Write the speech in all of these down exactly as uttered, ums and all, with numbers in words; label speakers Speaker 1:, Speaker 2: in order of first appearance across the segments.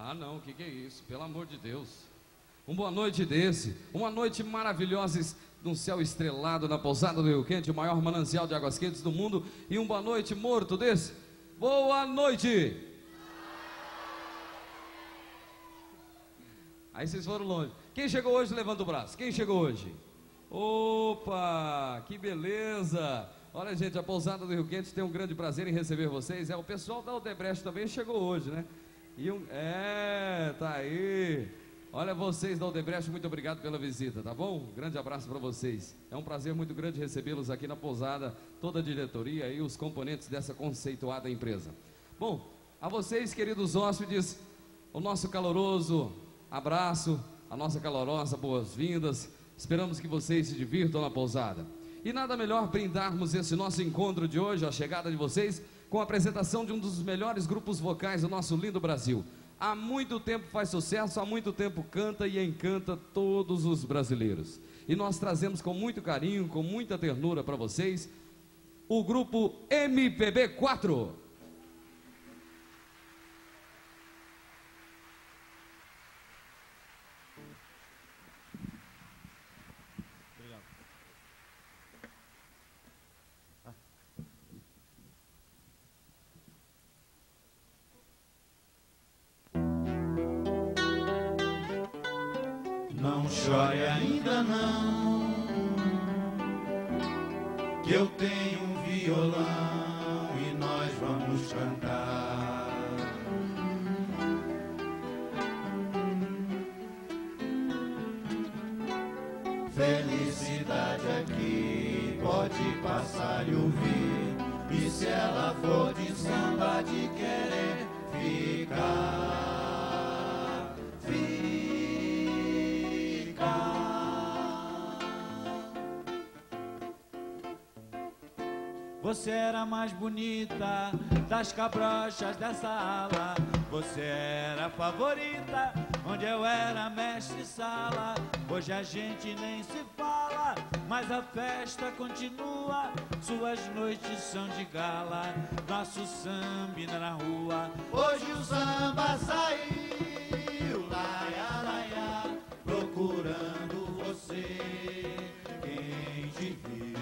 Speaker 1: Ah, não, o que, que é isso? Pelo amor de Deus. Uma boa noite desse, uma noite maravilhosa, num céu estrelado na pousada do Rio Quente, o maior manancial de águas quentes do mundo, e um boa noite morto desse. Boa noite! Aí vocês foram longe. Quem chegou hoje, levanta o braço. Quem chegou hoje? Opa, que beleza! Olha, gente, a pousada do Rio Quente tem um grande prazer em receber vocês. É, o pessoal da Odebrecht também chegou hoje, né? E um, é, tá aí. Olha, vocês da Odebrecht, muito obrigado pela visita, tá bom? Um grande abraço para vocês. É um prazer muito grande recebê-los aqui na pousada, toda a diretoria e os componentes dessa conceituada empresa. Bom, a vocês, queridos hóspedes, o nosso caloroso abraço, a nossa calorosa boas-vindas. Esperamos que vocês se divirtam na pousada. E nada melhor brindarmos esse nosso encontro de hoje, a chegada de vocês, com a apresentação de um dos melhores grupos vocais do nosso lindo Brasil. Há muito tempo faz sucesso, há muito tempo canta e encanta todos os brasileiros. E nós trazemos com muito carinho, com muita ternura para vocês, o grupo M P B quatro.
Speaker 2: Não chore ainda não, que eu tenho um violão e nós vamos cantar. Felicidade aqui pode passar e ouvir, e se ela for de samba de querer ficar, você era a mais bonita das cabrochas dessa ala. Você era a favorita, onde eu era mestre-sala. Hoje a gente nem se fala, mas a festa continua. Suas noites são de gala, nosso samba na rua. Hoje o samba saiu, laia, laia, procurando você. Quem te viu,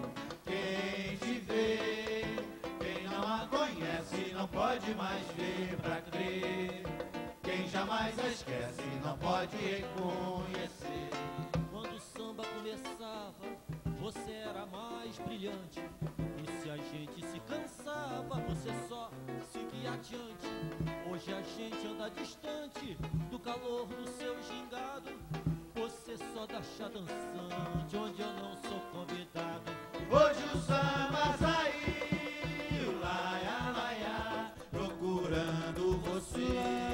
Speaker 2: não pode mais ver pra crer. Quem jamais a esquece não pode reconhecer.
Speaker 3: Quando o samba começava, você era mais brilhante. E se a gente se cansava, você só seguia adiante. Hoje a gente anda distante do calor do seu gingado. Você só dá chá dançante onde eu não sou convidado.
Speaker 2: Hoje o samba saiu, laia, laia, procurando você.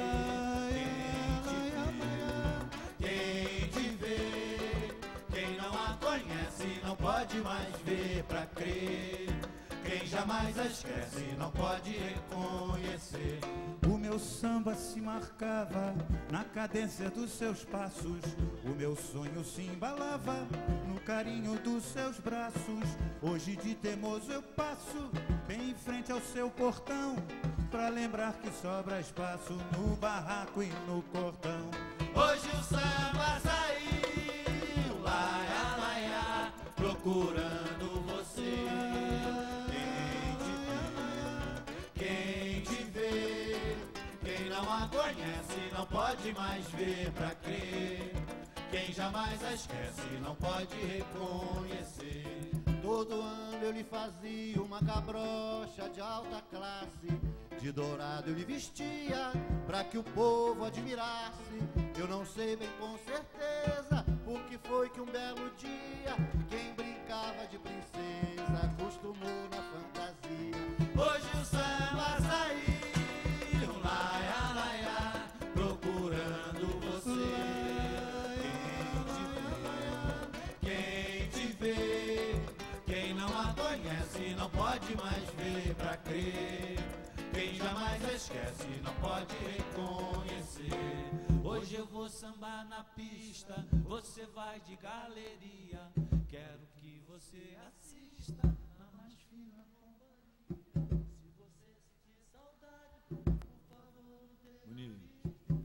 Speaker 2: Quem te vê, quem te vê, quem não a conhece não pode mais ver pra crer. Quem jamais a esquece não pode reconhecer. O meu samba se marcava na cadência dos seus passos. O meu sonho se embalava no carinho dos seus braços. Hoje de teimoso eu passo bem em frente ao seu portão, pra lembrar que sobra espaço no barraco e no cordão. Hoje o samba saiu, laia, laia, procurando você. Quem te vê, quem não a conhece não pode mais ver pra crer. Quem jamais a esquece não pode reconhecer.
Speaker 4: Todo ano eu lhe fazia uma cabrocha de alta classe. De dourado eu lhe vestia pra que o povo admirasse. Eu não sei bem com certeza por que foi que um belo dia quem brincava de princesa acostumou na fantasia.
Speaker 2: Hoje o samba saiu, laia, laia, procurando você. Quem te vê, quem te vê, quem não a conhece não pode mais ver pra crer. Quem jamais a esquece não pode reconhecer. Hoje eu vou sambar na pista, você vai de galeria. Quero que você assista na mais fina companhia. Se você sentir saudade, por favor, não deixe. Bonito.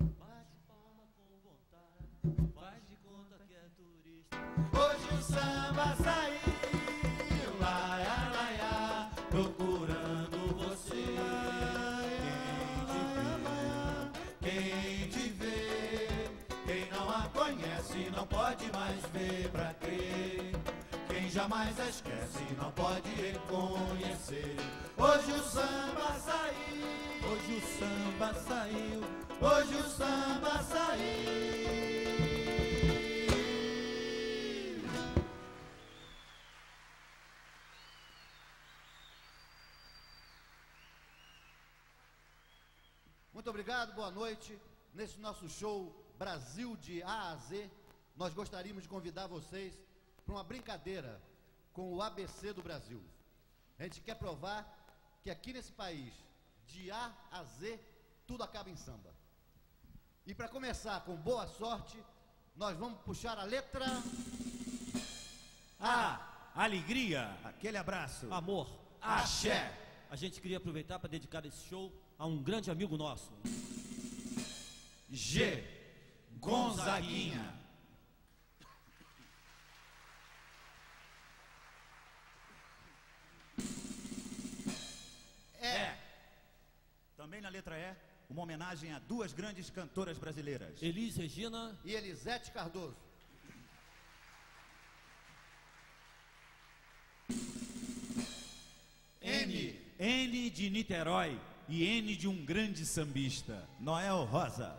Speaker 2: samba saiu, laia, laia, procurando você. Quem te vê, quem não a conhece, não pode mais ver pra crer. Quem jamais a esquece, não pode reconhecer. Hoje o samba saiu,
Speaker 3: Hoje o samba saiu,
Speaker 2: hoje o samba saiu.
Speaker 4: Muito obrigado, boa noite. Nesse nosso show Brasil de A a Z, nós gostaríamos de convidar vocês para uma brincadeira com o A B C do Brasil. A gente quer provar que aqui nesse país, de A a Z, tudo acaba em samba. E para começar com boa sorte, nós vamos puxar a letra
Speaker 2: A, alegria, aquele abraço.
Speaker 3: amor.
Speaker 2: Axé.
Speaker 3: A gente queria aproveitar para dedicar esse show a um grande amigo nosso.
Speaker 2: G, Gonzaguinha.
Speaker 4: E.
Speaker 2: Também na letra E, uma homenagem a duas grandes cantoras brasileiras.
Speaker 3: Elis Regina
Speaker 4: e Elisete Cardoso.
Speaker 2: N, N de Niterói e N de um grande sambista, Noel Rosa.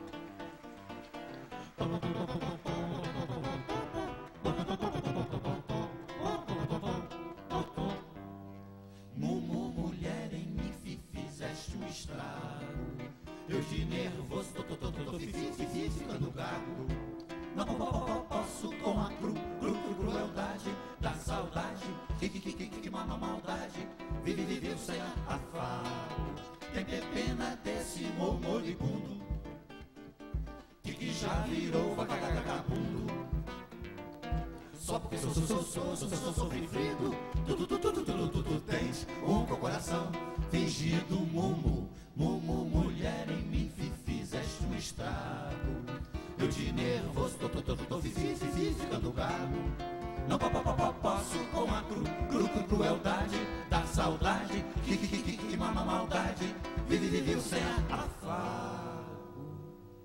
Speaker 2: Mumu, mulher, em mim fi, fizeste um estrago. Eu de nervoso, tô, tô, tô, tô, tô, fifi, fifi, ficando gago. Não po- po- po- posso com a cru, cru, cru, crueldade da saudade. Que, que, que, que, que mama maldade. Vive, viveu sem afago. Tem que ter pena desse mo- moribundo que, que já virou vagabundo. Só porque sou, sou, sou, sou, sou, sou, sou sofrido. Tu, tu, tu, tu, tu, tu, tu, tu tens um coração fingido. Mumu, mumu, mulher, em mim fi, fizeste um estrago. Eu de nervoso, tô, tô, tô, tô, tô, fifi, fifi, ficando gago. Não po- po- po- posso com a cru, cru, cru, crueldade da saudade. Que, que, que, que, que mama maldade. Vive, viveu sem afago.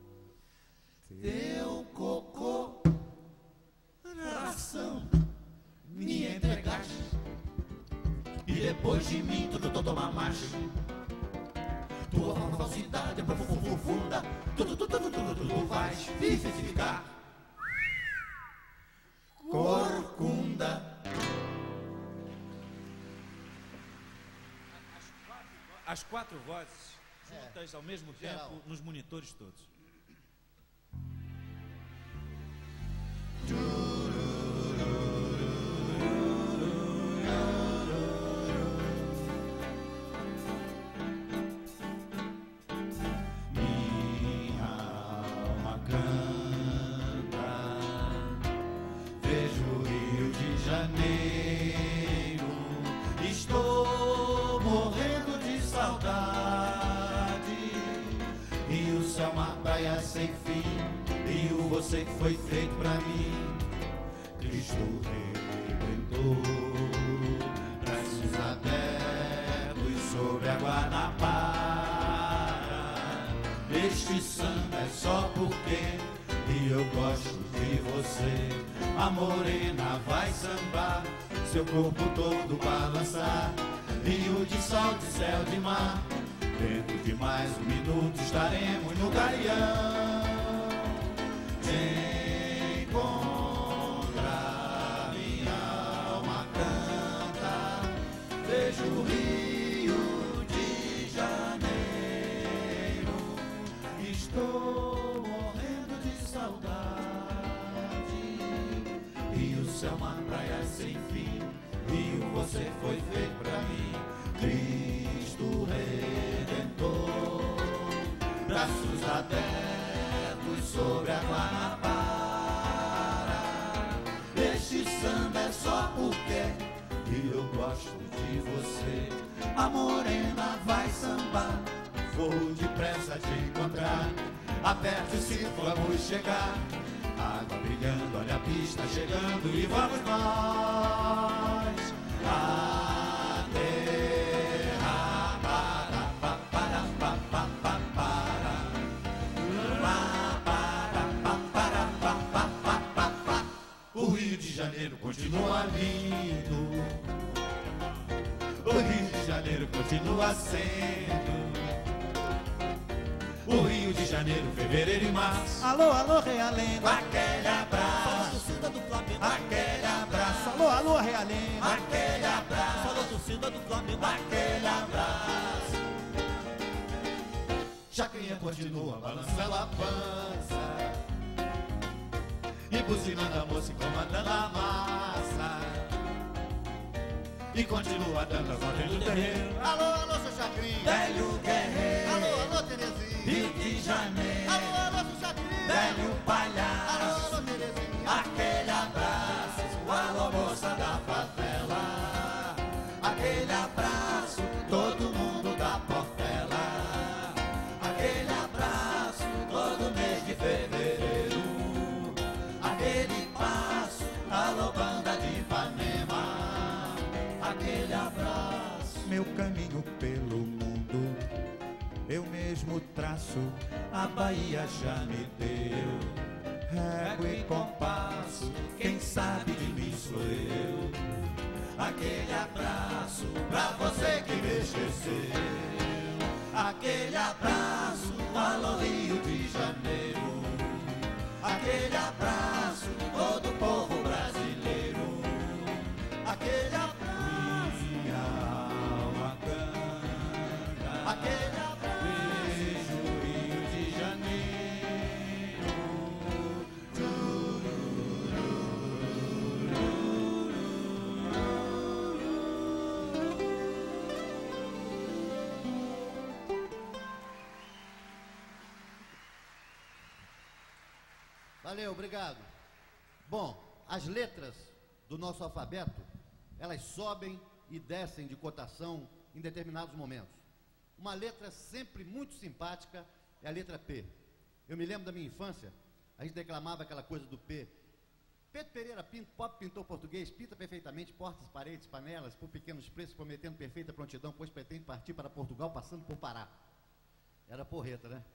Speaker 2: Teu cocô, ração, me entregaste. E depois de mim, tu, tu, tu toma macho. Tua falsidade é profunda. Tu, tu, tu, tu, tu, tu, tu, tu vais vivificar. Corcunda. As quatro vozes juntas ao mesmo
Speaker 4: geral.
Speaker 2: tempo nos monitores todos. Minha alma canta, vejo o Rio de Janeiro, estou morrendo de saudade. E o céu, uma praia sem fim, e o você que foi feito pra mim. Cristo redentor, braços abertos sobre a Guanabara. Este samba é só porque e eu gosto de você. A morena vai sambar, seu corpo todo balançar. Rio de sol, de céu, de mar. Dentro de mais um minuto estaremos no Gaião. Encontra minha alma canta, vejo o Rio de Janeiro. Estou morrendo de saudade. E o céu, uma praia sem fim. E você foi feito pra mim. Cristo Redentor, braços abertos sobre a Guanabara. Este samba é só porque e eu gosto de você. A morena vai sambar, vou depressa te encontrar. Aperte o cinto, vamos chegar. Água sol brilhando, olha a pista chegando e vamos nós. A terra para, pa, para, pa, pa, pa, para. Pa, para, pa, para, pa, pa, pa, pa, pa. O Rio de Janeiro continua lindo. O Rio de Janeiro continua sendo o Rio de Janeiro, fevereiro e março.
Speaker 5: Alô, alô, Realengo.
Speaker 2: Aquele abraço,
Speaker 3: torcida do Flamengo.
Speaker 2: aquele abraço,
Speaker 5: Alô, alô, Realengo.
Speaker 2: aquele
Speaker 3: Só
Speaker 2: abraço,
Speaker 3: da torcida do Flamengo.
Speaker 2: aquele abraço. Chacrinha continua balançando a pança e buzinando a moça e comandando a massa. E continua dando as ordens do terreiro.
Speaker 4: Alô, alô, seu Chacrinha.
Speaker 2: Velho guerreiro,
Speaker 4: Alô, alô, Terezinha.
Speaker 2: Rio de Janeiro,
Speaker 4: Alô, alô, seu Chacrinha.
Speaker 2: velho
Speaker 4: Alô,
Speaker 2: palhaço.
Speaker 4: alô, Terezinha.
Speaker 2: Aquele abraço, alô moça da favela. Aquele abraço, todo mundo da Portela. Aquele abraço, todo mês de fevereiro. Aquele passo, alô banda de Ipanema. Aquele abraço,
Speaker 5: Meu caminho pelo mundo, eu mesmo traço.
Speaker 2: a Bahia já me deu.
Speaker 5: Régua
Speaker 2: Régua e compasso, quem sabe de mim sou eu. Aquele abraço pra você que me esqueceu. Aquele abraço, alô Rio de Janeiro. Aquele abraço, todo o povo brasileiro. Aquele abraço, minha alma canta. Aquele abraço, beijo Rio de Janeiro.
Speaker 4: Valeu, obrigado. Bom, as letras do nosso alfabeto, elas sobem e descem de cotação em determinados momentos. Uma letra sempre muito simpática é a letra P. Eu me lembro da minha infância, a gente declamava aquela coisa do P. Pedro Pereira Pinto, pop pintor português, pinta perfeitamente portas, paredes, panelas, por pequenos preços, prometendo perfeita prontidão, pois pretende partir para Portugal, passando por Pará. Era porreta, né?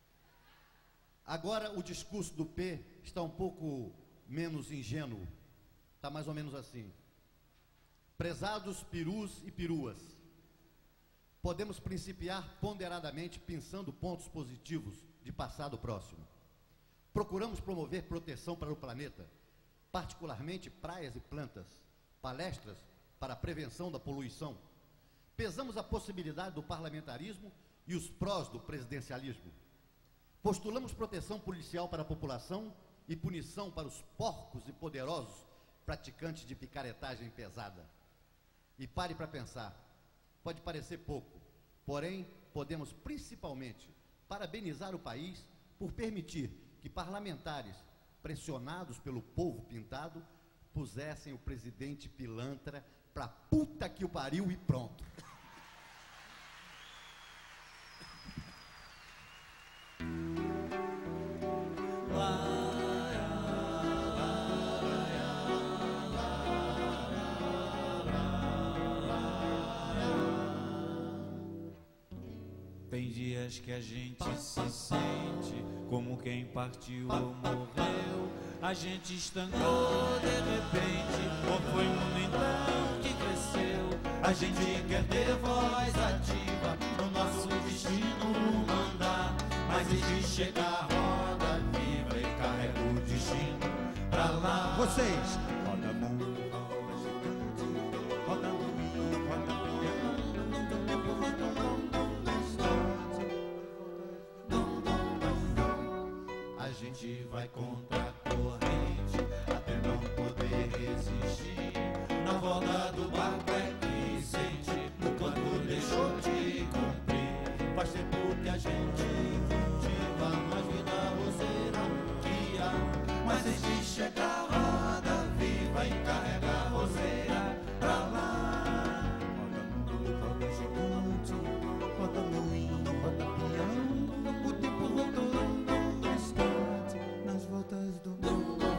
Speaker 4: Agora o discurso do P está um pouco menos ingênuo. Está mais ou menos assim. Prezados perus e peruas, podemos principiar ponderadamente pensando pontos positivos de passado próximo. Procuramos promover proteção para o planeta, particularmente praias e plantas, palestras para a prevenção da poluição. Pesamos a possibilidade do parlamentarismo e os prós do presidencialismo. Postulamos proteção policial para a população e punição para os porcos e poderosos praticantes de picaretagem pesada. E pare para pensar, pode parecer pouco, porém podemos principalmente parabenizar o país por permitir que parlamentares pressionados pelo povo pintado pusessem o presidente pilantra pra puta que o pariu e pronto.
Speaker 2: Tem dias que a gente se sente como quem partiu ou morreu. A gente estancou de repente, ou foi o mundo então que cresceu. A gente quer ter voz ativa no nosso destino mandar, mas existe chegar a roda viva e carrega o destino pra lá.
Speaker 5: Vocês, roda mundo, roda gigante, roda moinho, roda piano, no tempo roda um instante.
Speaker 2: A gente vai contra a corrente até não poder resistir. Na volta do barco é que sente o quanto deixou de cumprir. Faz tempo que a gente cultiva, mas vida você não guia. Mas existe chegar a roda viva e carrega a roseira pra lá.
Speaker 5: Roda mundo, roda gigante, roda moinho, roda piano, o tempo rodou um instante nas voltas do mundo.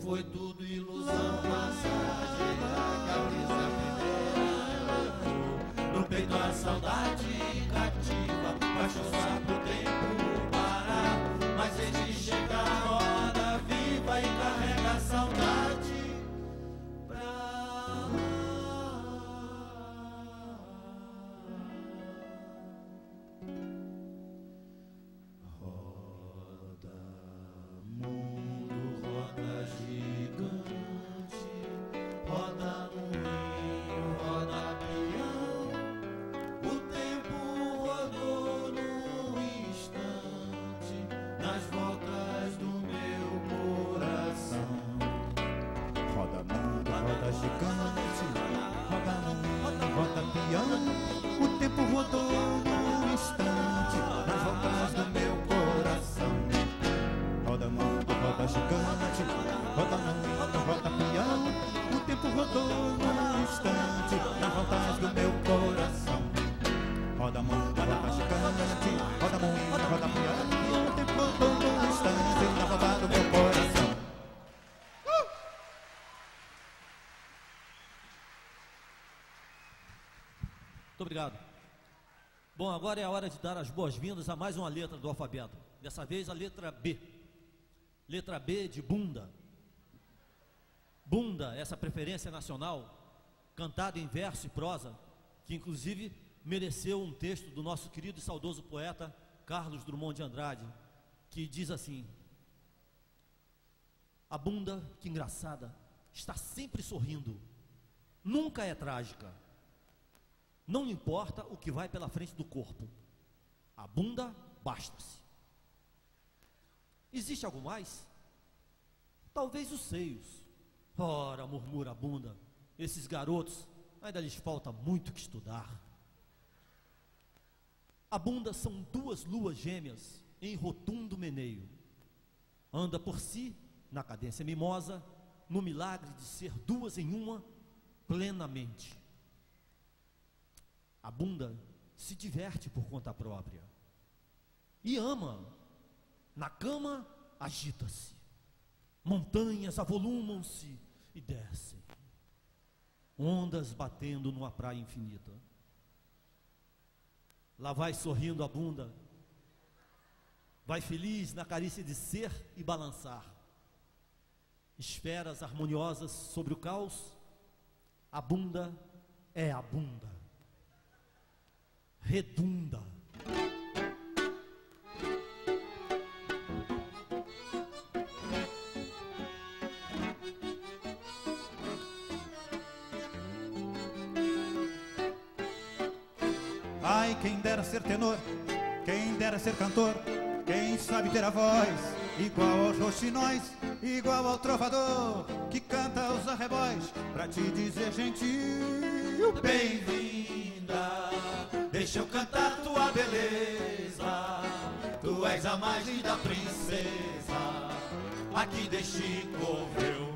Speaker 2: Foi tudo ilusão passageira que a brisa primeira. No peito a saudade cativa, baixou só pro tempo parar. Mas desde chegar a roda viva e carrega a saudade pra lá. Roda mundo, roda gigante, roda moinho, roda peão. O tempo rodou num instante nas voltas do meu coração.
Speaker 5: Roda mundo, roda gigante, roda moinho, roda peão. O tempo rodou num instante nas voltas do meu coração. Roda mundo, roda gigante, roda moinho, roda peão. O tempo rodou num instante nas voltas do meu coração. Roda mundo, roda gigante, roda moinho, roda peão. O tempo rodou num instante nas voltas do meu coração.
Speaker 3: Muito obrigado. Bom, agora é a hora de dar as boas-vindas a mais uma letra do alfabeto. Dessa vez a letra B. Letra B de bunda. Bunda, essa preferência nacional, cantada em verso e prosa, que inclusive mereceu um texto do nosso querido e saudoso poeta Carlos Drummond de Andrade, que diz assim: a bunda, que engraçada, está sempre sorrindo, nunca é trágica. Não importa o que vai pela frente do corpo, a bunda basta-se. Existe algo mais? Talvez os seios. Ora, murmura a bunda, esses garotos ainda lhes falta muito que estudar. A bunda são duas luas gêmeas em rotundo meneio. Anda por si, na cadência mimosa, no milagre de ser duas em uma, plenamente. A bunda se diverte por conta própria e ama. Na cama agita-se, montanhas avolumam-se e descem, ondas batendo numa praia infinita. Lá vai sorrindo a bunda, vai feliz na carícia de ser e balançar. Esferas harmoniosas sobre o caos, a bunda é a bunda. Redunda.
Speaker 5: Ai, quem dera ser tenor, quem dera ser cantor, quem sabe ter a voz igual aos roxinóis, igual ao trovador que canta os arrebóis, pra te dizer gentil,
Speaker 2: Bem-vinda, deixa eu cantar tua beleza. Tu és a mais linda princesa aqui deste covil.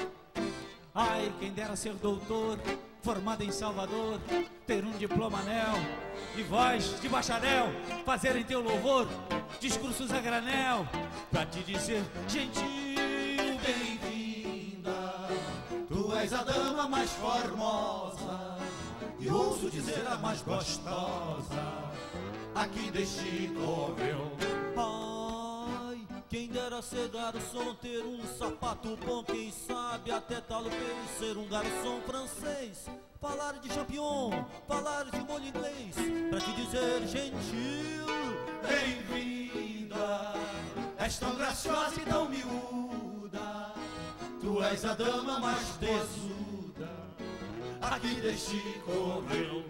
Speaker 6: Ai, quem dera ser doutor, formado em Salvador, ter um diploma anel e voz de bacharel, fazer em teu louvor discursos a granel, pra te dizer gentil,
Speaker 2: Bem-vinda, tu és a dama mais formosa e ouso dizer a mais gostosa aqui deste covil.
Speaker 3: Ai, quem dera ser garçom, ter um sapato bom, quem sabe até talvez ser um garçom francês, falar de champignon, falar de molho inglês, pra te dizer gentil,
Speaker 2: Bem-vinda, és tão graciosa e tão miúda, tu és a dama mais tesuda aqui deste covil.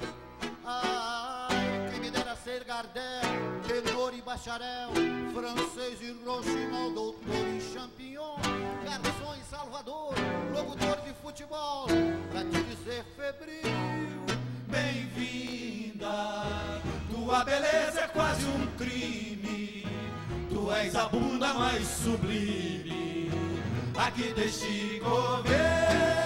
Speaker 4: Ai, quem me dera ser Gardel, tenor e bacharel, francês e roxinol, doutor em champignon, garçom em Salvador, locutor de futebol, pra te dizer febril.
Speaker 2: Bem-vinda, tua beleza é quase um crime, tu és a bunda mais sublime aqui deste covil.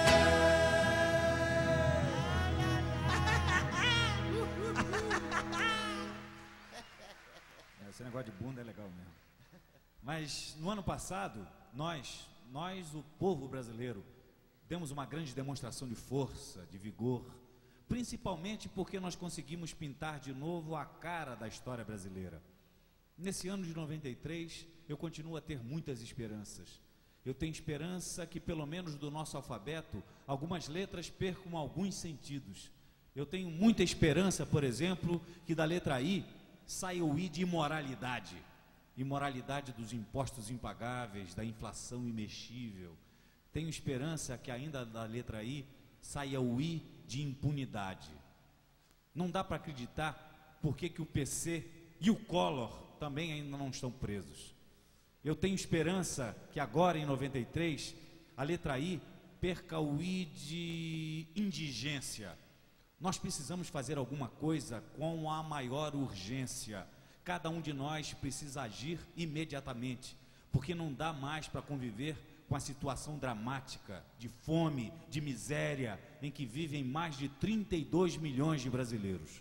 Speaker 5: Esse negócio de bunda é legal mesmo. Mas no ano passado, nós,
Speaker 6: nós, o povo brasileiro, demos uma grande demonstração de força, de vigor, principalmente porque nós conseguimos pintar de novo a cara da história brasileira. Nesse ano de noventa e três, eu continuo a ter muitas esperanças. Eu tenho esperança que, pelo menos do nosso alfabeto, algumas letras percam alguns sentidos. Eu tenho muita esperança, por exemplo, que da letra I saia o I de imoralidade. Imoralidade dos impostos impagáveis, da inflação imexível. Tenho esperança que ainda da letra I saia o I de impunidade. Não dá para acreditar porque que o P C e o Collor também ainda não estão presos. Eu tenho esperança que agora em noventa e três a letra I perca o I de indigência. Nós precisamos fazer alguma coisa com a maior urgência. Cada um de nós precisa agir imediatamente, porque não dá mais para conviver com a situação dramática de fome, de miséria, em que vivem mais de trinta e dois milhões de brasileiros.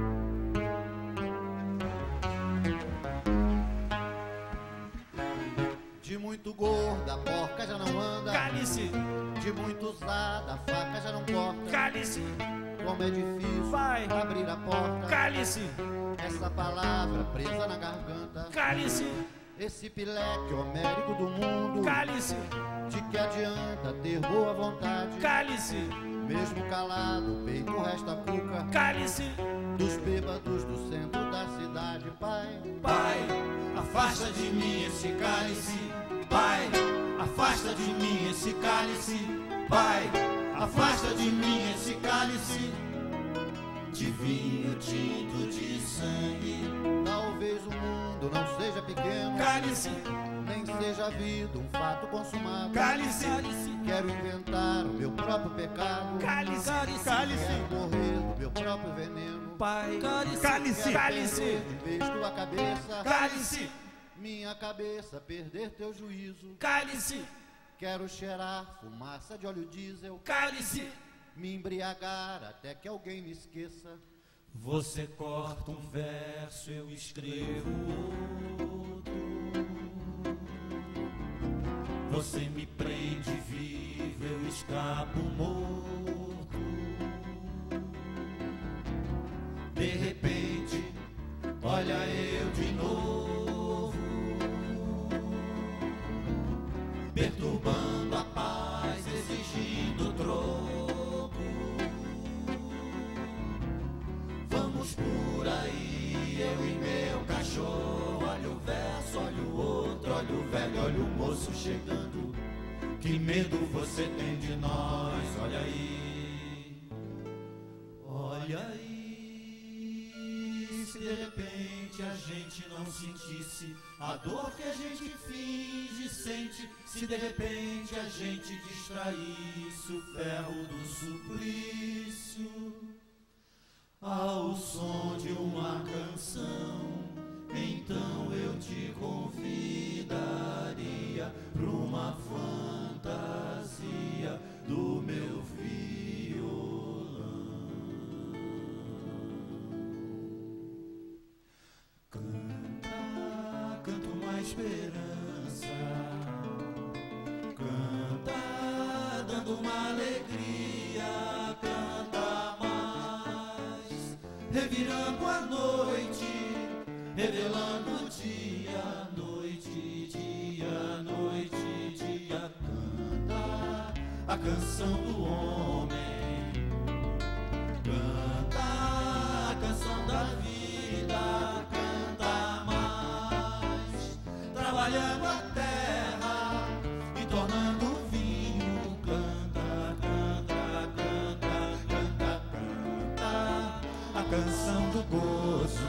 Speaker 4: De muito gorda, a porca já não anda.
Speaker 6: Cale-se!
Speaker 4: De muito usada, a faca já não corta.
Speaker 6: Cale-se!
Speaker 4: Como é difícil
Speaker 6: Vai.
Speaker 4: abrir a porta.
Speaker 6: Cale-se!
Speaker 4: Essa palavra presa na garganta.
Speaker 6: Cale-se!
Speaker 4: Esse pileque homérico do mundo.
Speaker 6: Cale-se!
Speaker 4: De que adianta ter boa vontade?
Speaker 6: Cale-se!
Speaker 4: Mesmo calado, o peito resta cuca.
Speaker 6: Cale-se!
Speaker 4: Dos bêbados do centro da cidade. Pai,
Speaker 2: Pai, afasta de mim esse cálice. Pai, afasta de mim esse cálice. Pai, afasta de mim esse cálice de vinho tinto de sangue.
Speaker 4: talvez o mundo não seja pequeno.
Speaker 2: Cálice,
Speaker 4: Nem seja a vida um fato consumado.
Speaker 2: cálice,
Speaker 4: Quero inventar o meu próprio pecado.
Speaker 2: cálice,
Speaker 4: Quero morrer do meu próprio veneno.
Speaker 6: Pai,
Speaker 2: cálice, cálice,
Speaker 4: De vez tua cabeça,
Speaker 2: cálice,
Speaker 4: minha cabeça, perder teu juízo.
Speaker 2: cálice,
Speaker 4: Quero cheirar fumaça de óleo diesel.
Speaker 2: cálice.
Speaker 4: Me embriagar até que alguém me esqueça.
Speaker 3: Você corta um verso, eu escrevo outro. Você me prende vivo, eu escapo morto. De repente, olha eu de novo, perturbando a paz, exigindo troco. Vamos por aí, eu e meu cachorro. Olha o verso, olha o outro, olha o velho, olha o moço chegando. Que medo você tem de nós, olha aí. Olha aí, se de repente a gente não sentisse a dor que a gente finge sente, se de repente a gente distraísse o ferro do suplício ao som de uma canção, então eu te convidaria para uma fantasia do meu violão. Canta, canta uma esperança, canta dando uma alegria, canta mais, revirando a noite, revelando o dia, noite, dia, noite, dia. Canta a canção do homem, canta a canção da vida, canta mais, trabalhando a terra e tornando o vinho. Canta, canta, canta, canta, canta a canção do gozo,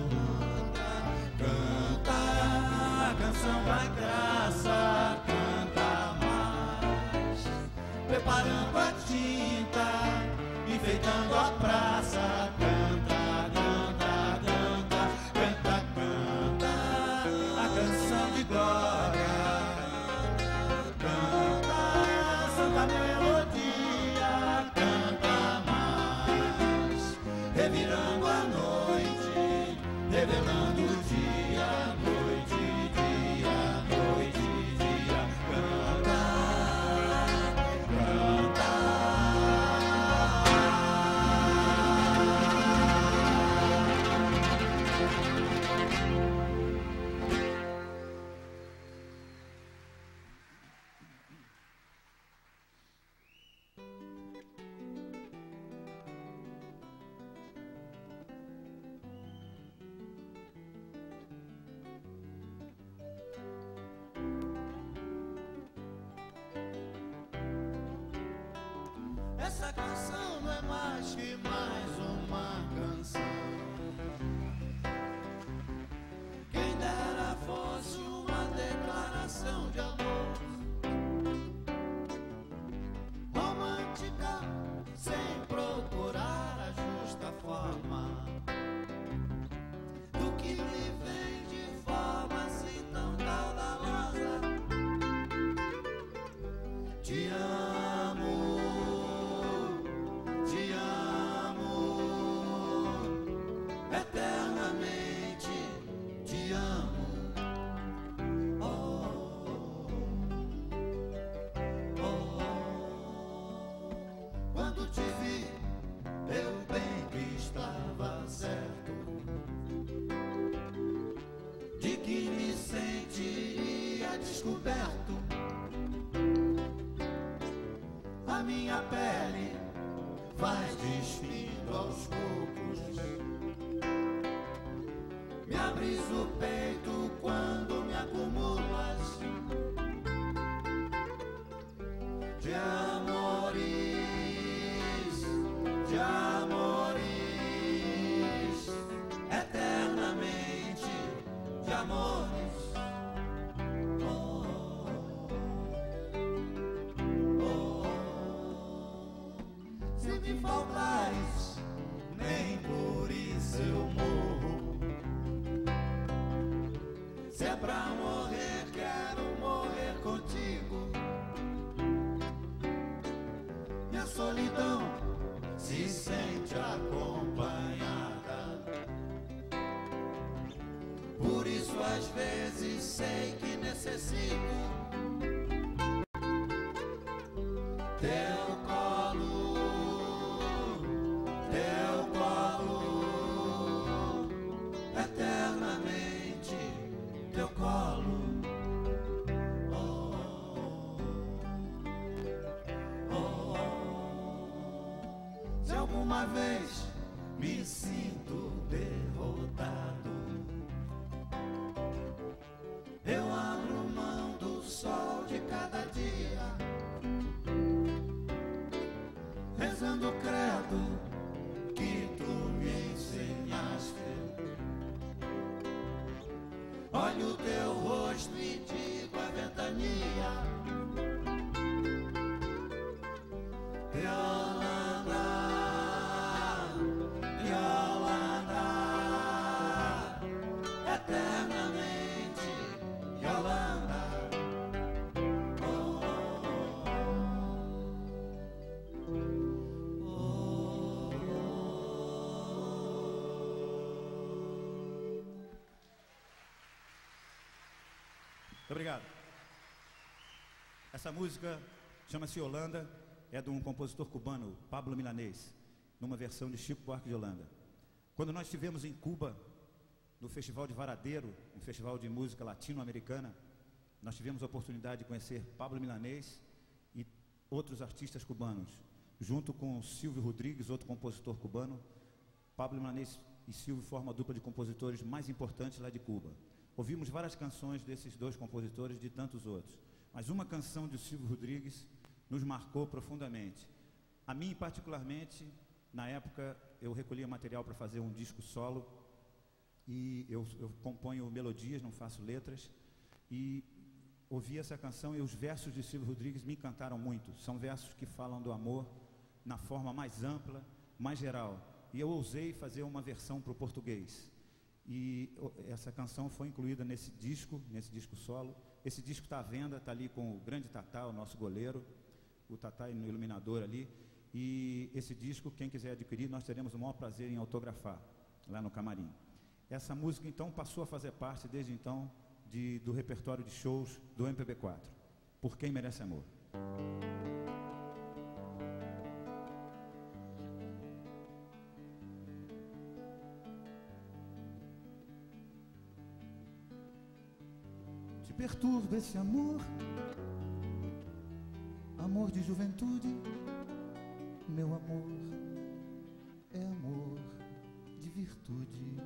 Speaker 3: canta a canção da graça, canta mais, preparando a tinta, enfeitando a praça. Canta, canta, canta, canta, canta a canção de glória, canta a santa melodia, canta mais, revirando a noite, revelando o dia, noite, dia, noite, dia. Canta
Speaker 4: Essa canção não é mais que mais uma canção. Quem dera fosse uma declaração de amor, romântica, sem procurar a justa forma do que me vem de forma assim tão caudalosa. Te amo, te amo, eternamente te amo. Oh, oh, oh. Quando te vi, eu bem que estava certo de que me sentiria descoberto. A minha pele vai despindo aos poucos, me abres o peito quando me acumulas de amores, de amores, eternamente de amores. Oh, oh, oh. Se me faltares, nem por isso eu morro. Se é pra morrer, quero morrer contigo. Minha solidão se sente acompanhada, por isso às vezes sei que necessito teu colo, teu colo, eternamente teu colo. Oh, oh, oh. Se alguma vez me sinto derrotado, eu abro mão do sol de cada dia, rezando o credo que tu me ensinaste. Olho o teu rosto e digo a ventania: Yolanda, Yolanda, eternamente Yolanda. Oh, oh, oh, oh.
Speaker 5: Muito obrigado. Essa música chama-se Yolanda, é de um compositor cubano, Pablo Milanés, numa versão de Chico Buarque de Holanda. Quando nós estivemos em Cuba, no Festival de Varadeiro, um festival de música latino-americana, nós tivemos a oportunidade de conhecer Pablo Milanés e outros artistas cubanos, junto com Silvio Rodrigues, outro compositor cubano. Pablo Milanés e Silvio formam a dupla de compositores mais importantes lá de Cuba. Ouvimos várias canções desses dois compositores e de tantos outros, mas uma canção de Silvio Rodrigues nos marcou profundamente. A mim, particularmente, na época, eu recolhia material para fazer um disco solo e eu, eu componho melodias, não faço letras, e ouvi essa canção e os versos de Silvio Rodrigues me encantaram muito. São versos que falam do amor na forma mais ampla, mais geral, e eu ousei fazer uma versão para o português. E essa canção foi incluída nesse disco, nesse disco solo. Esse disco está à venda, está ali com o grande Tatá, o nosso goleiro, o Tatá no iluminador ali. E esse disco, quem quiser adquirir, nós teremos o maior prazer em autografar lá no camarim. Essa música então passou a fazer parte desde então de, do repertório de shows do M P B quatro, Por Quem Merece Amor. Te perturba esse amor, amor de juventude. Meu amor é amor de virtude.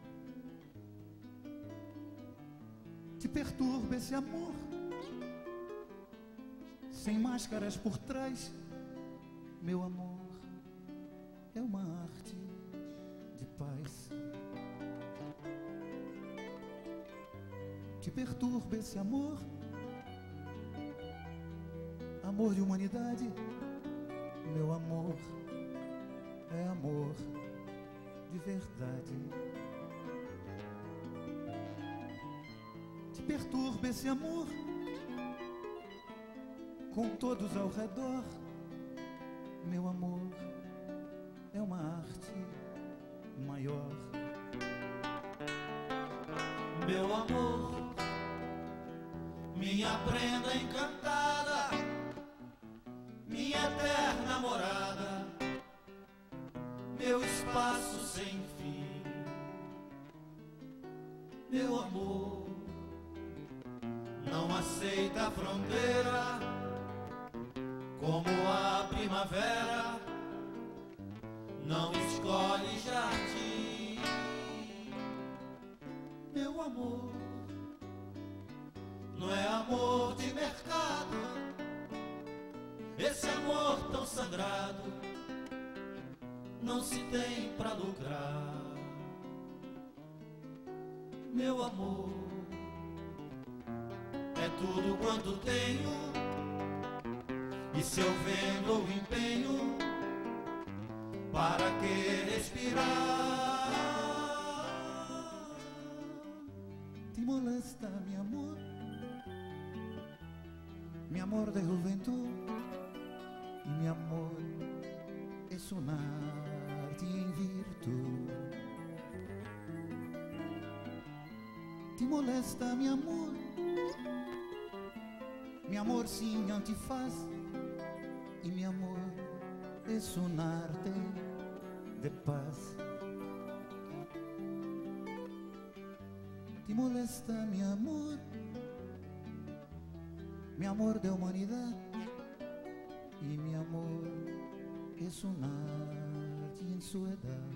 Speaker 5: Te perturba esse amor, sem máscaras por trás, Meu amor é uma arte de paz. Te perturba esse amor, amor de humanidade. Meu amor é amor de verdade. Te perturba esse amor, com todos ao redor. Meu amor é uma arte maior.
Speaker 2: Meu amor, minha prenda encantada, minha eterna morada, meu espaço sem fim. Meu amor não aceita fronteira, como a primavera não escolhe jardim. Meu amor não é amor de mercado, esse amor tão sangrado não se tem pra lucrar. Meu amor é tudo quanto tenho, e se eu vendo ou empenho, para que respirar?
Speaker 5: Te molesta mi amor, mi amor de juventud, y mi amor es un arte en virtud. Te molesta mi amor, mi amor sin antifaz, y mi amor es un arte de paz. Te molesta mi amor, mi amor de humanidad, y mi amor es un arte en su edad.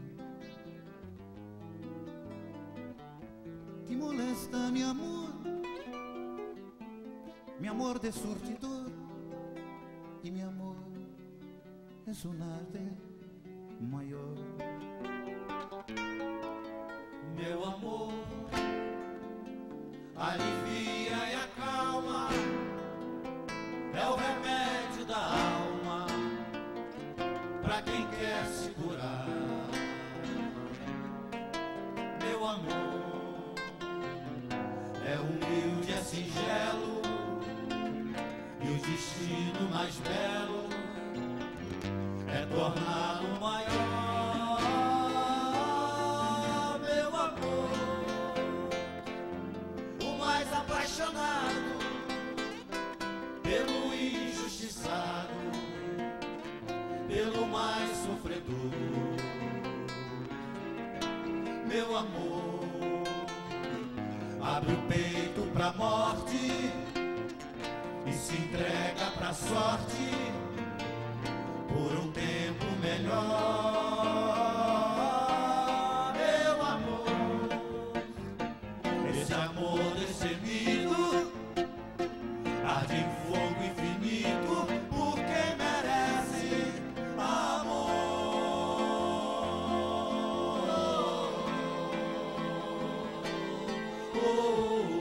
Speaker 5: Te molesta mi amor, mi amor de surtidor, y mi amor es un arte mayor.
Speaker 2: Meu amor alivia e acalma, é o remédio da alma pra quem quer se curar. Meu amor é humilde, é singelo, e o destino mais belo é torná-lo maior. Meu amor, o mais apaixonado pelo injustiçado, pelo mais sofredor. Meu amor abre o peito pra morte e se entrega pra sorte por um tempo melhor. Meu amor, esse amor destemido arde em fogo infinito por quem merece amor. Oh, oh,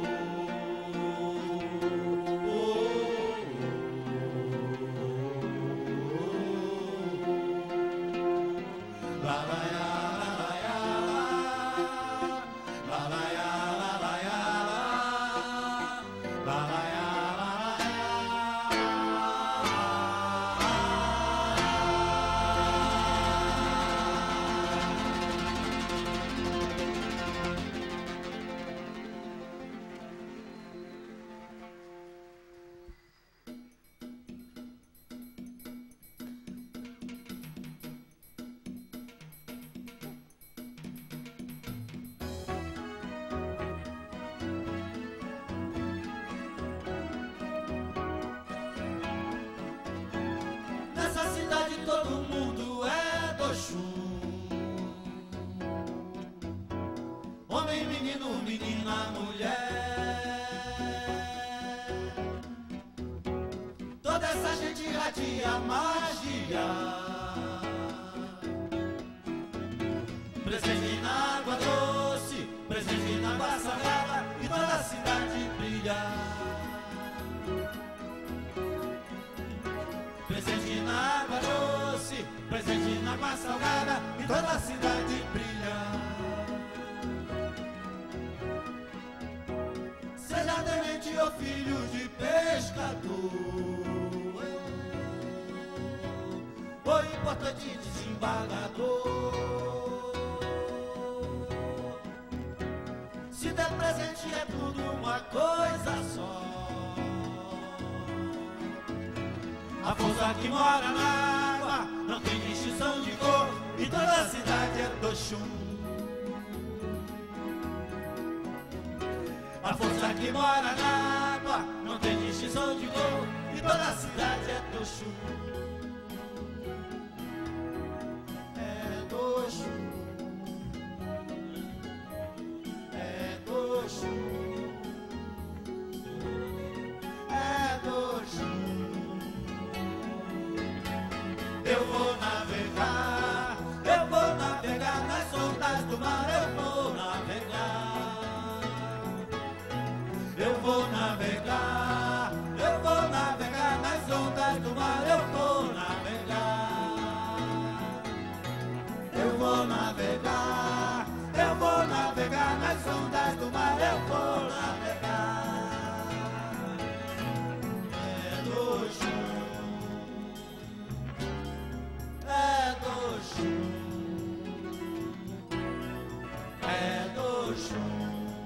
Speaker 2: todo mundo é do Oxum. Homem, menino, menina, mulher, toda essa gente irradia magia. presente na água doce, presente na água salgada, e toda a cidade brilha. Seja tenente ou filho de pescador, ou importante desembargador, se der presente é tudo uma coisa só. A força que mora na água não tem distinção de cor, e toda a cidade é do chum. A força que mora na água não tem distinção de cor, e toda a cidade é do chum. É do chum. É do chum. É do chum. Eu vou navegar, eu vou navegar nas ondas do mar, eu vou navegar. Eu vou navegar, eu vou navegar nas ondas do mar, eu vou navegar. Eu vou navegar, eu vou navegar nas ondas do mar, eu vou navegar. É do chum, é do chum, é do chum.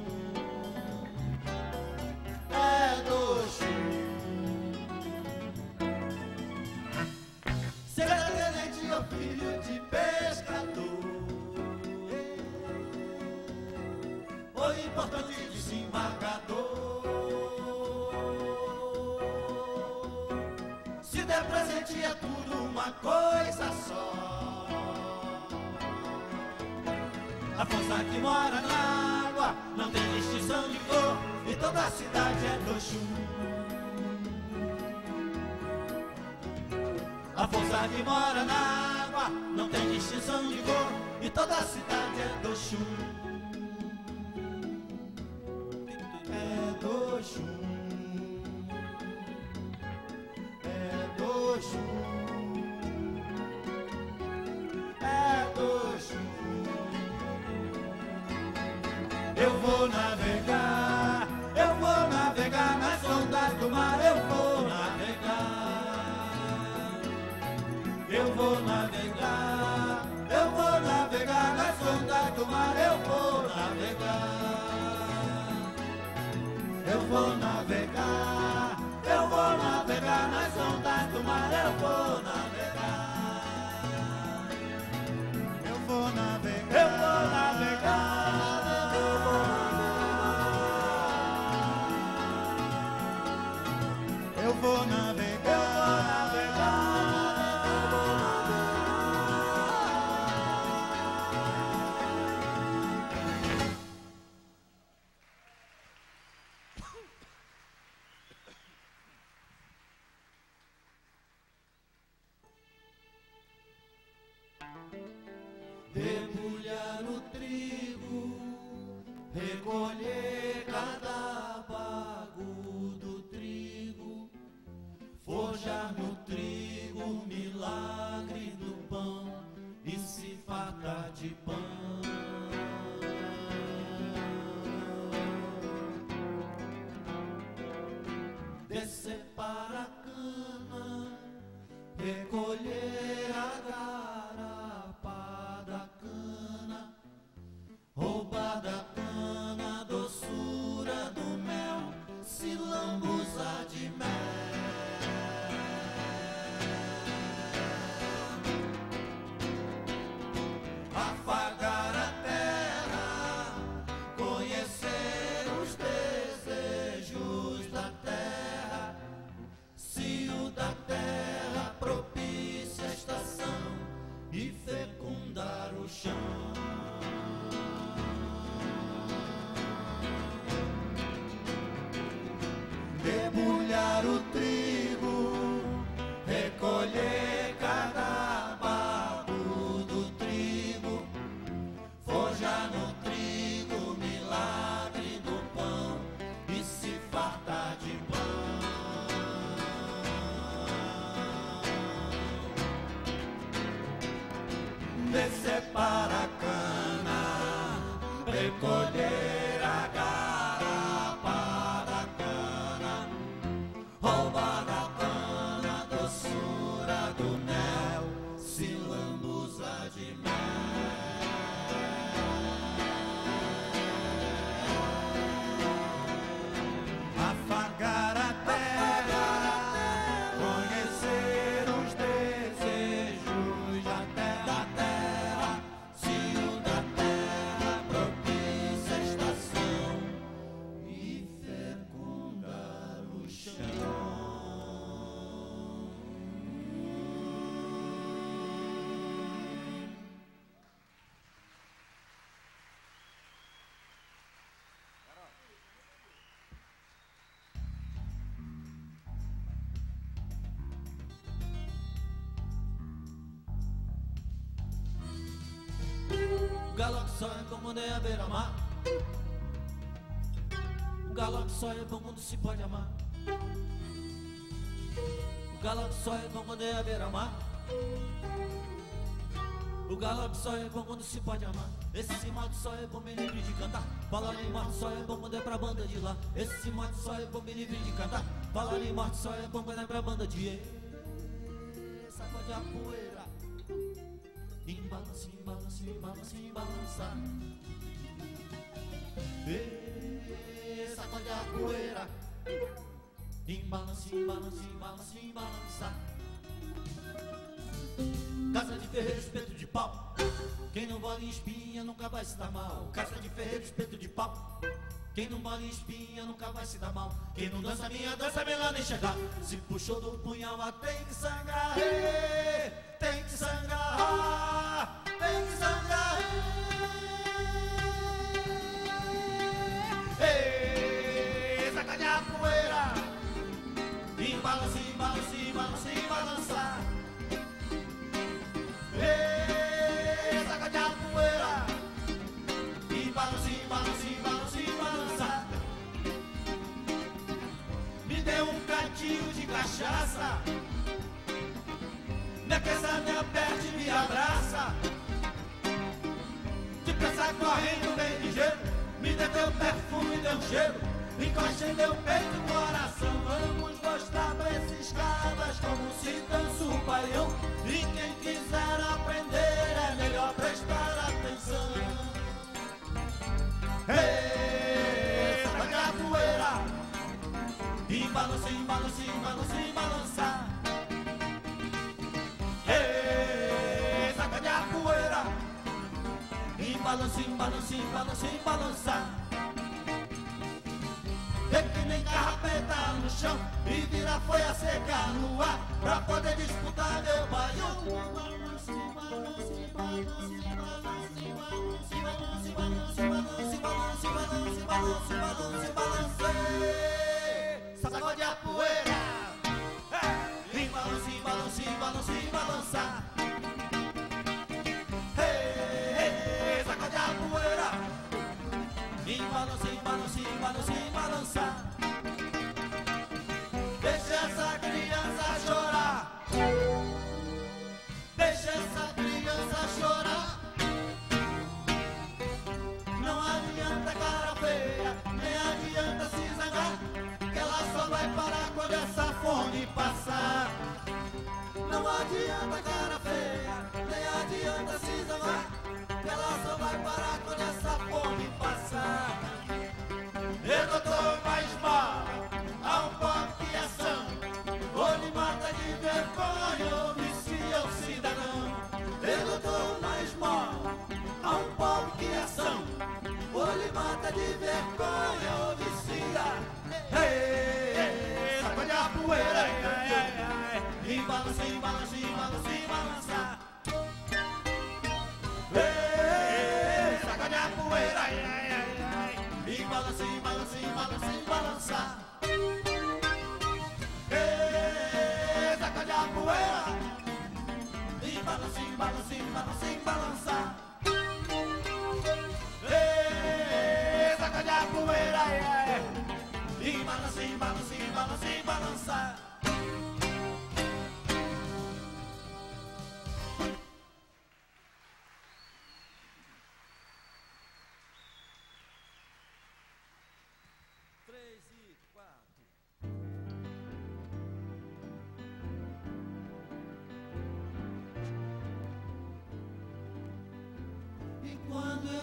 Speaker 2: É do chum. Seja tenente ou filho de pescador, ou importante desembargador, se der presente é tudo uma coisa só. A força que mora na água não tem distinção de cor, e toda a cidade é do chum. A força que mora na água não tem distinção de cor, e toda a cidade é do chum. É do chum. É do chum. É do chum. Eu vou navegar, eu vou navegar nas ondas do mar, eu vou navegar. Eu vou navegar, eu vou navegar nas ondas do mar, eu vou navegar. Eu vou navegar, eu vou navegar nas ondas do mar, eu vou navegar.
Speaker 5: Eu vou navegar,
Speaker 2: eu vou navegar.
Speaker 5: eu vou navegar,
Speaker 2: debulhar o trigo, recolher cada bago do trigo, forjar no trigo o milagre do pão e se fartar de pão. Descer para a cana, recolher a garapa da cana, roubar da cana a doçura do mel, se lambuzar de mel. Afagar a terra, conhecer os desejos da terra, se o da terra propicia descer para a cana, recolher a garapa da cana, roubar a cana, doçura do mel, se lambuza de mel. Afagar a terra, conhecer os desejos da terra, se o da terra propicia a estação e fecundar o chão.
Speaker 3: O galo que sonha com o mundo é a beira-mar. O galo que sonha com o mundo se pode amar. O galo que sonha com o mundo é a beira-mar. O galo que sonha com o mundo se pode amar. Esse modo só é bom me livre de cantar. Falar em morte só é bom quando é pra banda de lá. Esse modo só é bom me livre de cantar. Falar em morte só é bom quando é pra banda de e. Sacode a poeira. Embalança, embalança, embalança, embalança. E sacode a poeira. Embalança, embalança, embalança, embalança. Casa de ferreiro, espeto de pau. Quem não bola em espinha nunca vai se dar mal. Casa de ferreiro, espeto de pau. Quem não bola em espinha nunca vai se dar mal. Quem não dança minha dança, melhor nem chegar. Se puxou do punhal, ah, tem que sangrar. Ei, tem que sangrar. Tem que sangrar. Ei, sacode a poeira. Embalança, embalança, embalança, embalança. Ei, sacode a poeira. Embalança, embalança, embalança, embalança. Me dê um cantinho de cachaça. Me aqueça, me aperte, me abraça. Depressa correndo, bem ligeiro. Me dê teu perfume, teu cheiro. Encoste em meu peito, coração. Vamos mostrar pra esses caras como se dança o baião. E quem quiser aprender é melhor prestar atenção. Ei, sacode a poeira. Embalança, embalança, embalança, embalança. Ei, sacode a poeira. Embalança, embalança, embalança, embalança. É que nem carrapeta no chão e vira folha seca no ar pra poder disputar meu baião. Balance, balance, balance, balance, balance, balance, balance, balance, balance, balance, balance, balance, balance. Sacode a poeira. Embalance, balance, balance, balança. Hey, sacode a poeira. Embalance, embalance, embalance, embalança. Deixa essa criança chorar. Deixa essa criança chorar. Não adianta cara feia, nem adianta se zangar, que ela só vai parar quando essa fome passar. Não adianta cara feia, nem adianta se zangar, que ela só vai parar quando essa fome passar. Eu não tô mais mal a um pobre que é são, ou lhe mata de vergonha ou vicia o cidadão. Eu não tô mais mal a um pobre que é são, ou lhe mata de vergonha ou vicia. Ei, ei, sacode a poeira. Ai, ai, ai. Embalança, embalança, embalança, embalança. Ei, sacode a poeira. Ai, ai, ai, ai. Embalança, embalança, embalança, embalança. Ei, sacode a poeira. Embalança, embalança, embalança, embalança. Ei, sacode a poeira. Ai, ai. Embalança, embalança, embalança, embalança.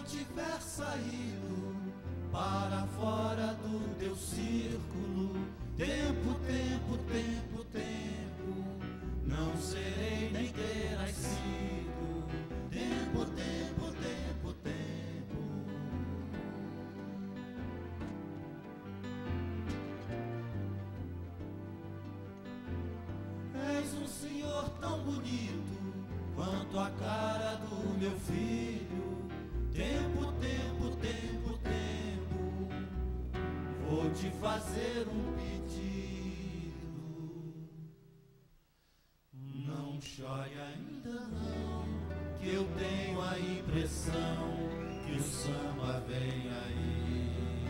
Speaker 2: tiver saído para fora do teu círculo, tempo, tempo, tempo, tempo, não serei nem terás sido. Tempo, tempo, tempo, tempo. És um senhor tão bonito quanto a cara do meu filho. Tempo, tempo, tempo, tempo, vou te fazer um pedido. Não chore ainda não, que eu tenho a impressão que o samba vem aí.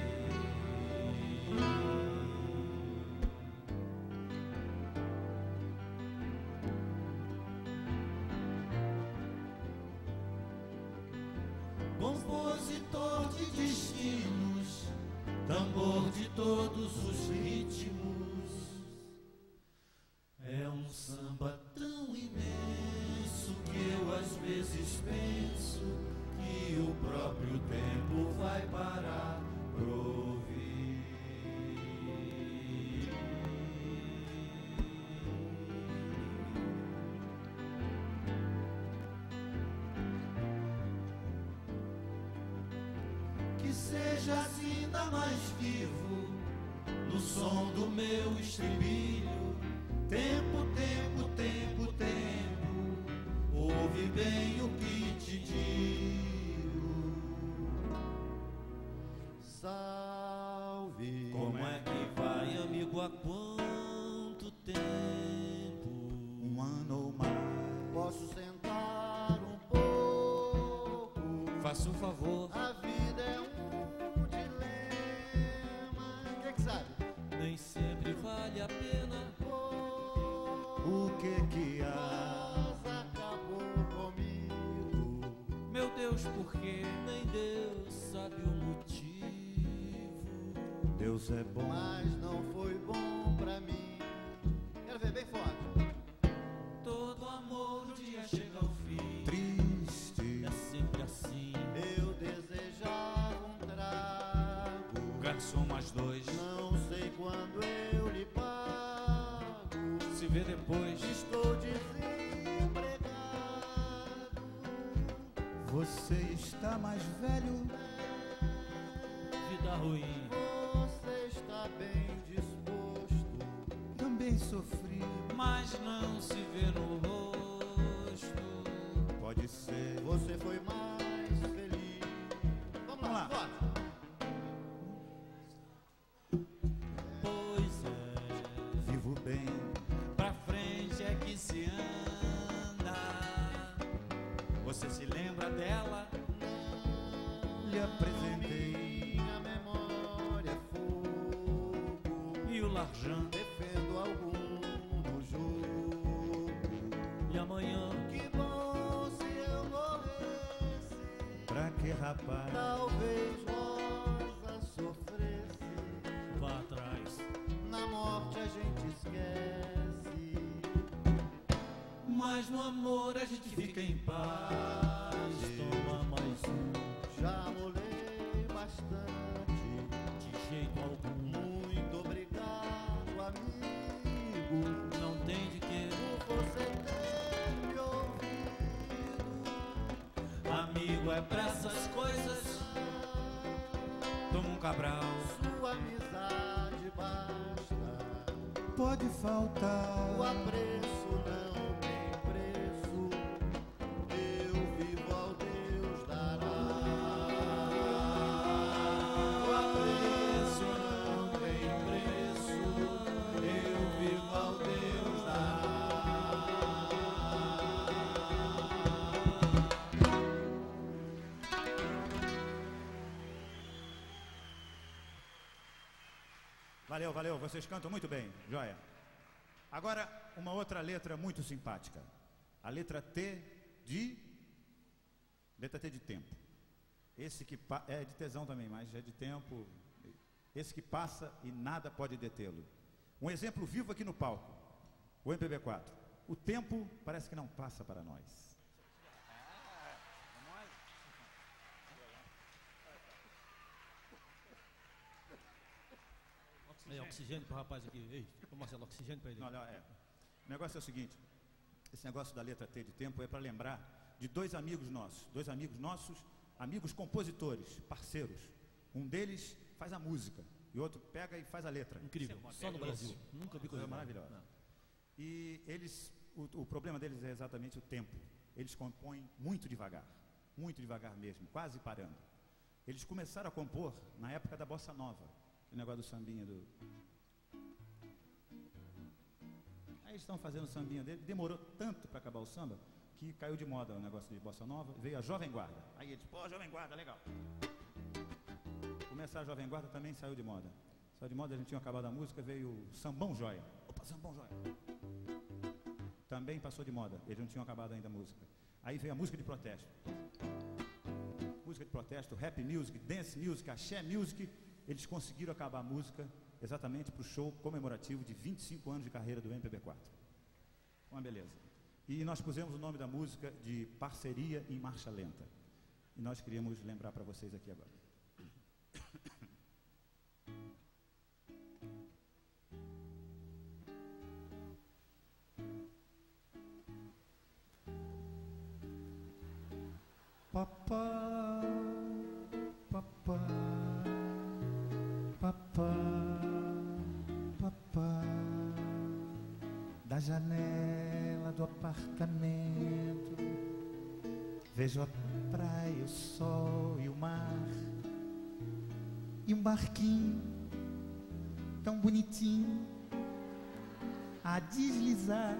Speaker 2: Compositor de destinos, tambor de todos os ritmos, é um samba tão imenso que eu às vezes penso que o próprio tempo vai parar pra ouvir. Que sejas ainda mais vivo no som do meu estribilho. Tempo, tempo, tempo, tempo, ouve bem o que te digo.
Speaker 4: Salve.
Speaker 2: Como é que vai, amigo, há quanto tempo?
Speaker 5: Um ano ou mais.
Speaker 4: Posso sentar um pouco?
Speaker 3: Faça um favor,
Speaker 4: A vida é um dilema. Quem que sabe?
Speaker 3: nem sempre vale a pena.
Speaker 5: O que que há?
Speaker 4: Mas acabou comigo.
Speaker 3: Meu Deus, por quê? Nem Deus sabe o motivo.
Speaker 5: Deus é bom.
Speaker 4: Mas não foi bom pra mim. Quero ver bem forte.
Speaker 3: Todo amor um dia chega ao fim.
Speaker 5: Triste.
Speaker 3: É sempre assim.
Speaker 4: Eu desejava um trago.
Speaker 6: Garçom, mais dois.
Speaker 4: Não sei quando eu lhe pago.
Speaker 6: Se vê depois.
Speaker 4: Estou desempregado.
Speaker 5: Você está mais velho.
Speaker 3: Vida ruim.
Speaker 4: Você está bem disposto.
Speaker 5: Também sofri.
Speaker 6: Mas não se vê no rosto.
Speaker 5: Pode ser.
Speaker 4: Você foi mais feliz. Vamos lá, bora.
Speaker 3: Pois é,
Speaker 5: Vivo bem.
Speaker 6: Pra frente é que se anda. Você se lembra dela?
Speaker 5: Lhe apresentei.
Speaker 4: Minha memória é fogo.
Speaker 6: E o Larjan?
Speaker 4: Defendo algum no jogo.
Speaker 3: e amanhã
Speaker 4: Que bom se eu morresse.
Speaker 5: Pra que rapaz?
Speaker 4: Talvez Rosa sofresse.
Speaker 3: vá atrás.
Speaker 4: Na morte a gente esquece.
Speaker 6: Mas no amor a gente fica em paz.
Speaker 3: Toma mais um,
Speaker 4: Já molei bastante.
Speaker 3: de jeito algum.
Speaker 4: Muito obrigado, amigo,
Speaker 3: Não tem de que.
Speaker 4: por você ter me ouvido.
Speaker 6: Amigo é pra essas coisas. Toma um Cabral.
Speaker 4: Sua amizade basta.
Speaker 5: Pode faltar.
Speaker 4: O apreço não tem preço. Eu vivo ao Deus dará. O apreço não tem preço. Eu vivo ao Deus dará.
Speaker 5: Valeu, valeu. Vocês cantam muito bem. Joia. Agora, uma outra letra muito simpática. A letra T de... Letra T de tempo. Esse que... Pa... É de tesão também, mas é de tempo. Esse que passa e nada pode detê-lo. Um exemplo vivo aqui no palco. O M P B quatro. O tempo parece que não passa para nós.
Speaker 6: É, oxigênio pro rapaz aqui. Ei, ô Marcelo, oxigênio pra ele.
Speaker 5: Não, não, é. O negócio é o seguinte, esse negócio da letra T de tempo é para lembrar de dois amigos nossos, dois amigos nossos, amigos compositores, parceiros. Um deles faz a música e o outro pega e faz a letra.
Speaker 6: Incrível, só no Brasil. Nunca vi coisa
Speaker 5: É maravilhosa. E eles, o, o problema deles é exatamente o tempo. Eles compõem muito devagar, muito devagar mesmo, quase parando. Eles começaram a compor na época da Bossa Nova, o negócio do sambinha do... Aí eles estão fazendo o sambinha dele, demorou tanto para acabar o samba, que caiu de moda o negócio de Bossa Nova, veio a Jovem Guarda. Aí eles, pô, Jovem Guarda, legal. Começar a Jovem Guarda também saiu de moda. Saiu de moda, a gente tinha acabado a música, veio o Sambão Joia. Opa, Sambão Joia. Também passou de moda, eles não tinham acabado ainda a música. Aí veio a música de protesto. Música de protesto, rap music, dance music, axé music. Eles conseguiram acabar a música exatamente para o show comemorativo de vinte e cinco anos de carreira do M P B quatro. Uma beleza. E nós pusemos o nome da música de Parceria em Marcha Lenta. E nós queríamos lembrar para vocês aqui agora.
Speaker 2: Papá, papá, papá, papá, da janela do apartamento vejo a praia, o sol e o mar, e um barquinho tão bonitinho a deslizar.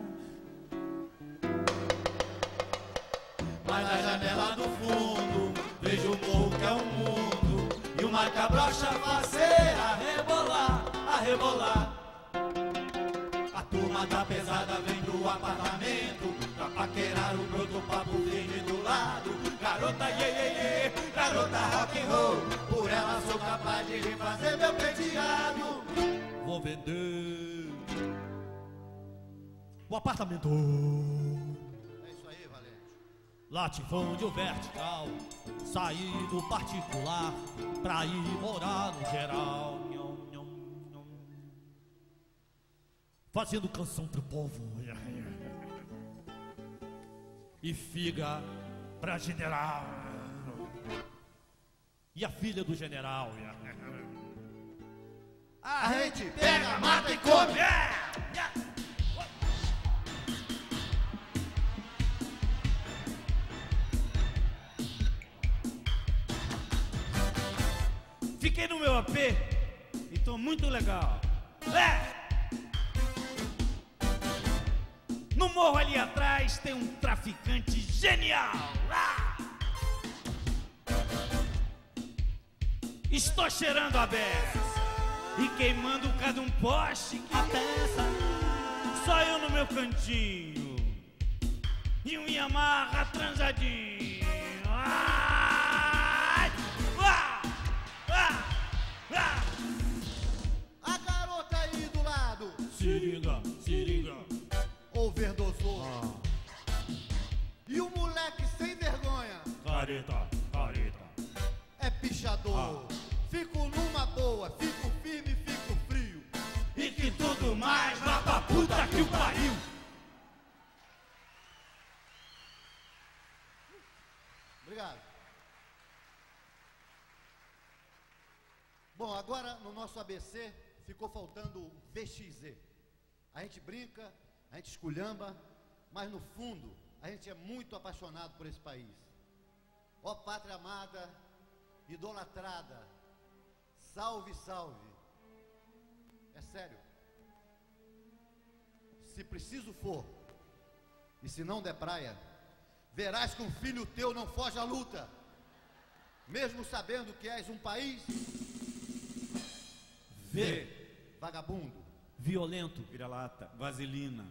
Speaker 4: Mas na janela do fundo vejo o morro que é o mundo e uma cabrocha faceira a rebolar, a rebolar. A turma da pesada vem do apartamento pra paquerar o broto papo verde do lado. Garota iê, iê, iê, garota rock and roll, por ela sou capaz de refazer meu penteado.
Speaker 3: Vou vender o apartamento.
Speaker 4: É isso aí, Valente.
Speaker 3: Latifúndio vertical, sair do particular pra ir morar no geral. Nham, nham, nham. Fazendo canção pro povo e figa pra general e a filha do general.
Speaker 4: A gente pega, mata e come.
Speaker 3: Yeah, yeah.
Speaker 6: Fiquei no meu A P e tô muito legal. É! No morro ali atrás tem um traficante genial. Ah! Estou cheirando a beça e queimando cada um poste que peça. Só eu no meu cantinho e um Yamaha transadinho. Ai! Ah! Ah! Ah!
Speaker 4: A garota aí do lado
Speaker 3: Seringa, seringa.
Speaker 4: overdosou. E o moleque sem vergonha
Speaker 3: Careta, careta.
Speaker 4: é pichador. Fico numa boa, fico firme, fico frio.
Speaker 3: E que tudo mais vá pra puta que o pariu.
Speaker 4: Obrigado. Bom, agora no nosso A B C ficou faltando o V X Z. A gente brinca, a gente esculhamba, mas no fundo a gente é muito apaixonado por esse país. Ó pátria amada, idolatrada, salve, salve. É sério. Se preciso for, e se não der praia, verás que um filho teu não foge à luta, mesmo sabendo que és um país
Speaker 6: V.
Speaker 4: vagabundo.
Speaker 6: Violento.
Speaker 5: Vira-lata, vaselina.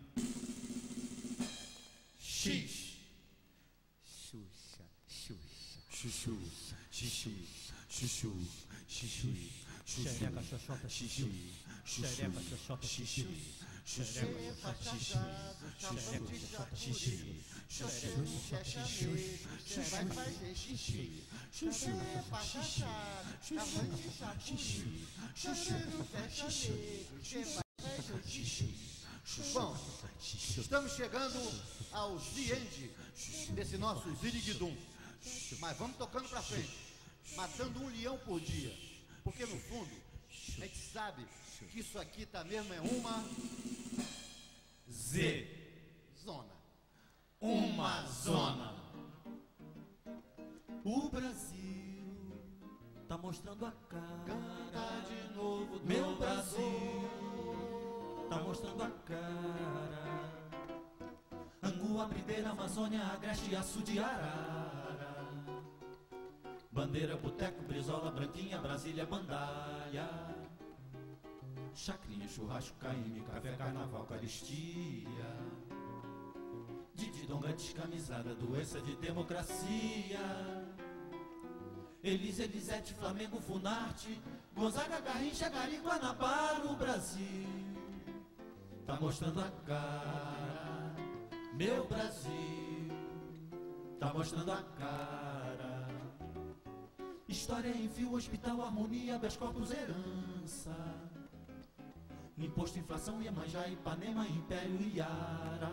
Speaker 4: X.
Speaker 5: Xuxa, Xuxa, Xuxu, Xuxu, Xuxu, Xuxu,
Speaker 3: Xereca, xoxota, xixi. Xereca, xoxota, xixi.
Speaker 4: Xerepa, chachado, chapante, chapuri, xerepa, chamego, vai fazer xixi. Xerepa, chachado, chapante, chapuri, xerepa, chamego, vai fazer xixi. Bom, estamos chegando ao end desse nosso Ziriguidum. Mas vamos tocando pra frente, matando um leão por dia. Porque no fundo, a gente sabe que isso aqui tá mesmo é uma
Speaker 6: Z.
Speaker 4: Zona.
Speaker 6: Uma zona.
Speaker 3: O Brasil tá mostrando a cara.
Speaker 4: Canta de novo,
Speaker 3: Meu Brasil tá mostrando a cara. Angu, Abrideira, Amazônia, Agreste, Açude, Arara. Bandeira, Boteco, Brizola, Branquinha, Brasília, Bandalha. Chacrinha, churrasco, caíme, café, carnaval, caristia. Dididonga descamisada, doença de democracia. Elis, Elisete, Flamengo, Funarte, Gonzaga, Garrincha, Gari, Guanabara. O Brasil tá mostrando a cara. Meu Brasil tá mostrando a cara. História em fio, hospital, harmonia, habeas corpus, herança. Imposto, inflação, Iemanjá, Ipanema, Império, Iara.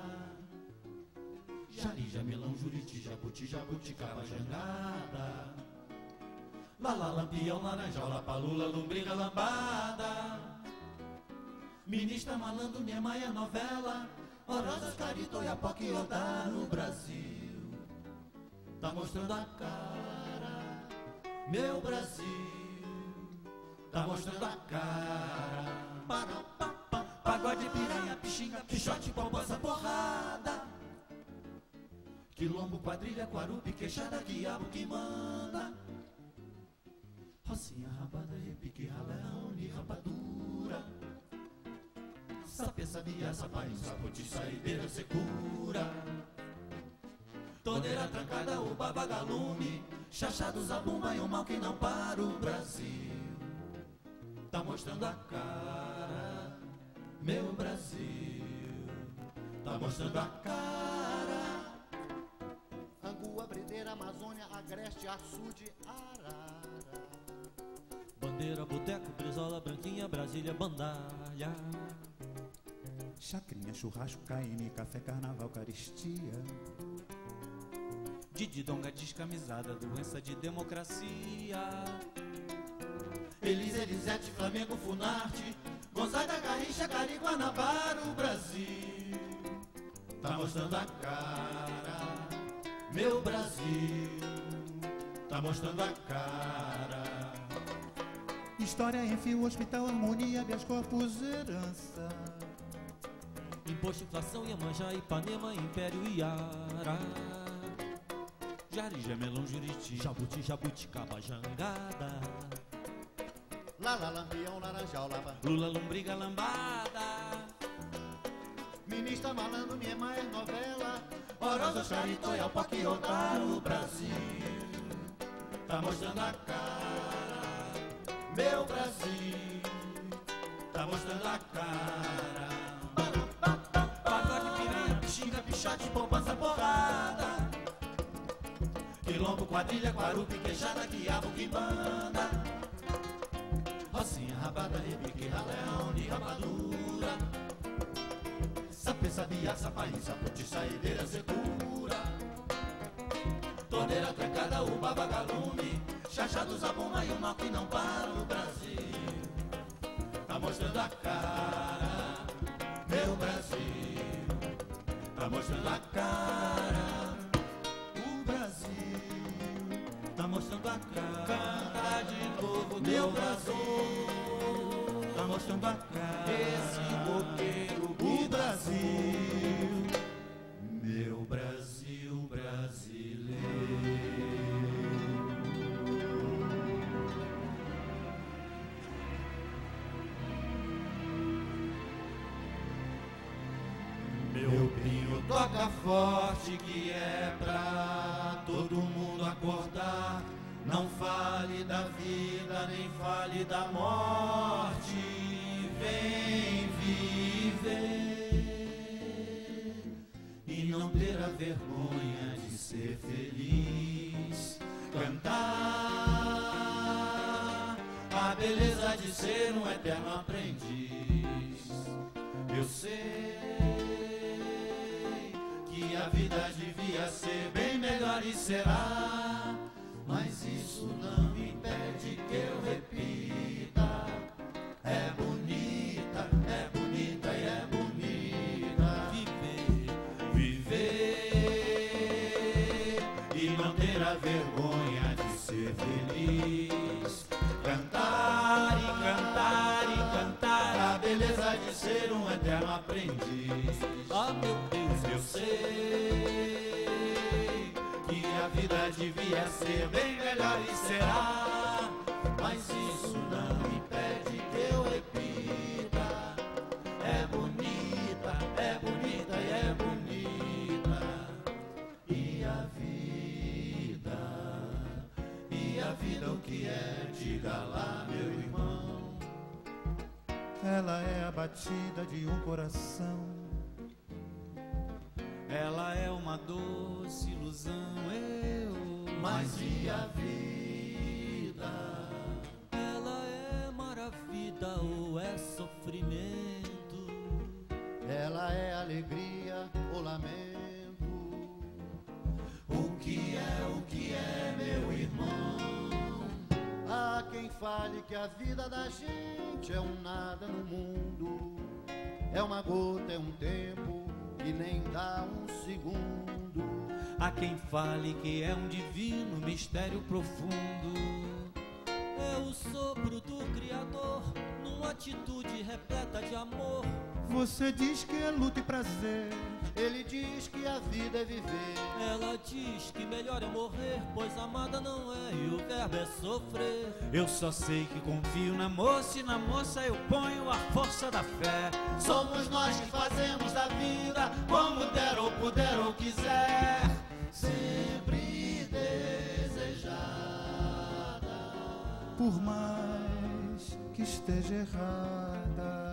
Speaker 3: Jari, Jamelão, Juriti, Jabuti, Jabuticaba, Jangada. Lala, Lampião, Laranjal, Lapalula, Lombriga, Lambada. Ministra, Malandro, Niemeyer, novela. Orosas, Carito, Oiapoque, Odá. No Brasil tá mostrando a cara. Meu Brasil tá mostrando a cara. Para, pa, pa, pagode, piranha, pixinga, pichote, bombosa, porrada. Quilombo, quadrilha, quarupi, queixada, quiabo que manda. Rocinha, rabada, repique, raleão, e rapadura. Sapê, sabia, sapainho, saputi, saideira, secura. Torneira trancada, o babagalume. Chachado, zabumba e o mal que não para. O Brasil tá mostrando a cara. Meu Brasil tá mostrando a cara.
Speaker 4: Angu, Abrideira, Amazônia, Agreste, Açude, Arara.
Speaker 3: Bandeira, Boteco, Brizola, Branquinha, Brasília, Bandalha.
Speaker 5: Chacrinha, churrasco, caíme, café, carnaval, caristia.
Speaker 6: Dididonga descamisada, doença de democracia.
Speaker 3: Elis, Elisete, Flamengo, Funarte, Gonzaga, Garrincha, Gari, Guanabara. O Brasil tá mostrando a cara. Meu Brasil tá mostrando a cara.
Speaker 5: História em fio, hospital, harmonia, habeas corpus, herança.
Speaker 3: Imposto, inflação, Iemanjá, Ipanema, Império, Iara.
Speaker 6: Jari, Jamelão, Juriti,
Speaker 3: Jabuti, Jabuticaba, Jangada.
Speaker 4: Lala, Lampião, Laranjal, Lava.
Speaker 6: Lula, Lombriga, Lambada.
Speaker 4: Ministra, Malandro, Niemeyer, novela.
Speaker 3: Orosas, Carito, Oiapoque, Odá. O Brasil tá mostrando a cara. Meu Brasil tá mostrando a cara. Pagode, piranha, pixinga, pichote, poupança, porrada. Quilombo, quadrilha, quarupi, queixada, quiabo, que banda. Rocinha, rabada, repique, raleão, de rapadura. Sapê, sabia, sapainho, saputi, saideira, secura. Torneira trancada, o babagalume. Chachado, zabumba e o mal que não para. O Brasil tá mostrando a cara. Meu Brasil tá mostrando a cara. O Brasil tá mostrando a cara. Canta de novo, meu Brasil tá mostrando a cara. Esse coqueiro, o Brasil, meu Brasil brasileiro. Meu pinho toca forte que é pra todo mundo acordar. Não fale da vida, nem fale da morte. Vem viver.
Speaker 2: não ter a vergonha de ser feliz. Cantar a beleza de ser um eterno aprendiz. Eu sei que a vida devia ser bem melhor e será, mas isso não impede que eu repita. É bonita, é bonita e é bonita viver, viver e não ter a vergonha de ser feliz. Cantar e cantar e cantar a beleza de ser um eterno aprendiz.
Speaker 3: Ah, meu Deus,
Speaker 2: Eu sei que a vida devia ser bem melhor e será, mas isso não impede que eu repita. É bonita, é bonita e é bonita. E a vida, e a vida o que é? Diga lá, meu irmão.
Speaker 5: Ela é a batida de um coração.
Speaker 6: Ela é uma doce ilusão, eu.
Speaker 2: Mas e a vida?
Speaker 3: ela é maravilha ou é sofrimento?
Speaker 4: Ela é alegria ou lamento?
Speaker 2: O que é, o que é, meu irmão?
Speaker 4: Há quem fale que a vida da gente é um nada no mundo. É uma gota, é um tempo que nem dá um segundo.
Speaker 6: Há quem fale que é um divino mistério profundo.
Speaker 3: É o sopro do Criador numa atitude repleta de amor.
Speaker 5: Você diz que é luta e prazer.
Speaker 4: Ele diz que a vida é viver.
Speaker 3: Ela diz que melhor é morrer, pois amada não é e o verbo é sofrer.
Speaker 6: Eu só sei que confio na moça e na moça eu ponho a força da fé.
Speaker 2: Somos nós que fazemos da vida como der ou puder ou quiser, sempre desejada.
Speaker 5: Por mais que esteja errada,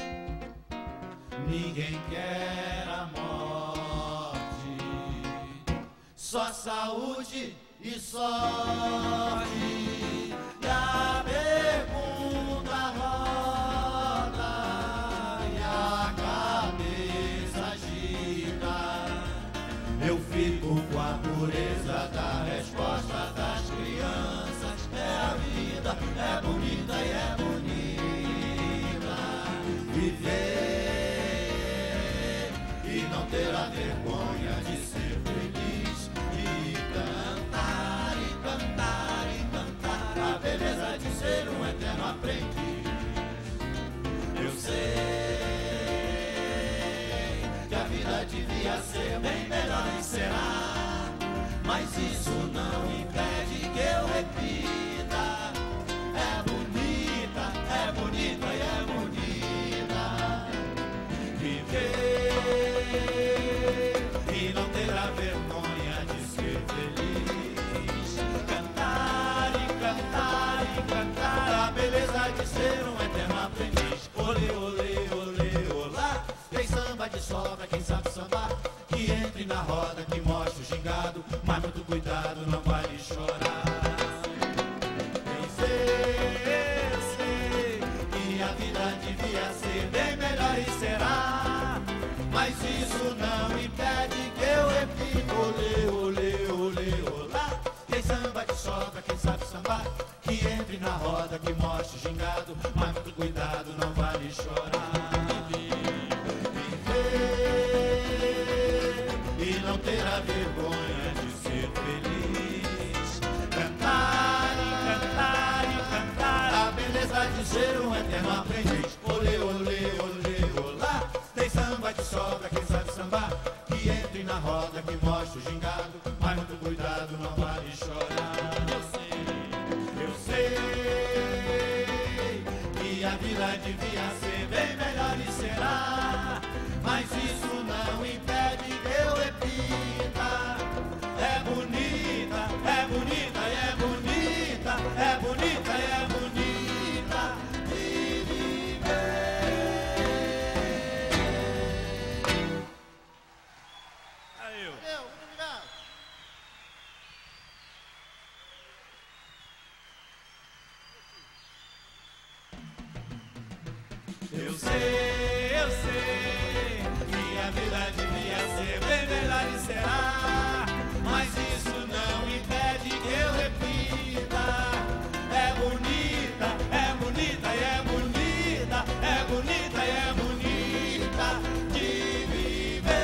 Speaker 2: Ninguém quer a morte, só saúde e sorte. E a pergunta roda e a cabeça gira. Eu fico com a pureza da resposta das crianças. É a vida, é bonita e é bonita viver e não ter a vergonha de ser feliz. E cantar, e cantar, e cantar a beleza de ser um eterno aprendiz. Eu sei que a vida devia ser bem melhor e será, mas isso não impede que eu repita. É bonita, é bonita e é bonita viver e não ter a vergonha de ser feliz. Cantar e cantar e cantar a beleza de ser um eterno aprendiz. Olê, olê, olê, olá. Tem samba de sobra, quem sabe sambar, que entre na roda, que mostre o gingado, mas muito cuidado, não vale chorar. Eu sei, eu sei que a vida devia ser bem melhor e será, mas isso não impede que eu repita. Olê, olê, olê, olá. Tem samba de sobra, quem sabe sambar, que entre na roda, que mostre o gingado, mas muito cuidado, não vale chorar. Viver e não ter a vergonha de ser feliz. Cantar e cantar e cantar a beleza de ser um eterno aprendiz. Olê, olê, olê, olá. Tem samba de sobra, quem sabe sambar, que entre na roda, que mostre o gingado, mas muito cuidado, não vale chorar. Eu sei, eu sei que a vida devia ser bem melhor e será, mas isso não impede que eu repita. É bonita, é bonita e é bonita, é bonita e é bonita de viver.
Speaker 6: Valeu.
Speaker 4: Valeu, muito obrigado.
Speaker 2: Eu sei, eu sei que a vida devia ser bem melhor e será, mas isso não impede que eu repita. É bonita, é bonita e é bonita, é bonita e é bonita de viver.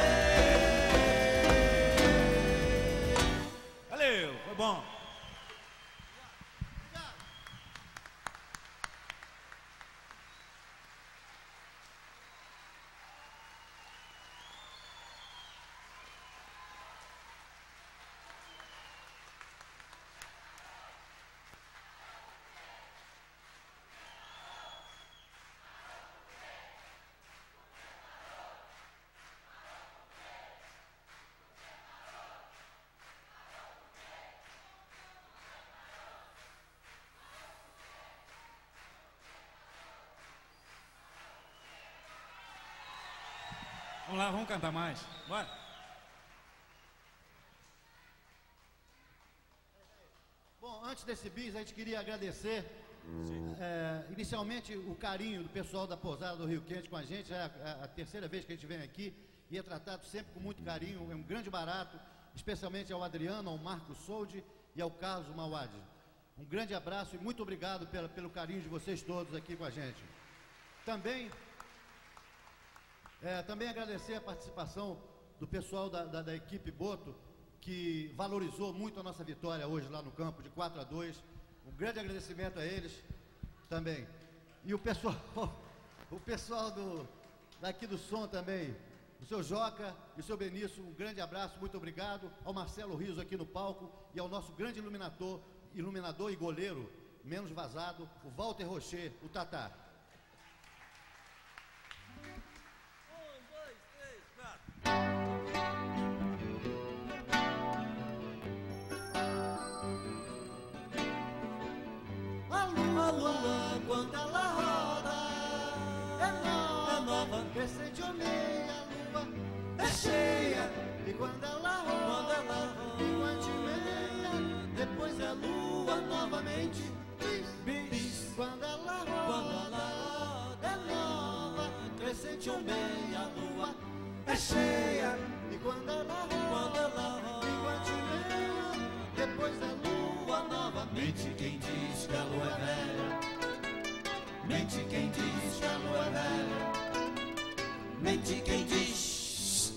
Speaker 6: Valeu, foi bom. Vamos lá, vamos cantar mais. Bora.
Speaker 4: Bom, antes desse bis, a gente queria agradecer é, inicialmente o carinho do pessoal da Pousada do Rio Quente com a gente. É a, a terceira vez que a gente vem aqui e é tratado sempre com muito carinho. É um grande barato, especialmente ao Adriano, ao Marco Soldi e ao Carlos Mauad. Um grande abraço e muito obrigado pela, pelo carinho de vocês todos aqui com a gente. Também, é, também agradecer a participação do pessoal da, da, da equipe Boto, que valorizou muito a nossa vitória hoje lá no campo, de quatro a dois. Um grande agradecimento a eles também. E o pessoal, o pessoal do, daqui do som também, o seu Joca e o seu Benício, um grande abraço, muito obrigado. Ao Marcelo Rios aqui no palco e ao nosso grande iluminador, iluminador e goleiro, menos vazado, o Walter Rocher, o Tatá.
Speaker 2: A lua, quando ela roda, é nova, é nova.
Speaker 4: Crescente ou meia, a lua
Speaker 2: é cheia.
Speaker 4: e quando ela roda,
Speaker 2: Quando ela roda,
Speaker 4: enquanto meia,
Speaker 2: depois é lua novamente.
Speaker 4: bis, bis. Quando ela roda,
Speaker 2: Quando ela roda,
Speaker 4: é nova,
Speaker 2: crescente ou meia, a lua é cheia.
Speaker 4: e quando ela roda,
Speaker 2: Quando ela roda,
Speaker 4: enquanto meia, depois é lua novamente.
Speaker 2: mente quem diz que a lua é velha. Mente quem diz que a lua é velha. Mente quem diz.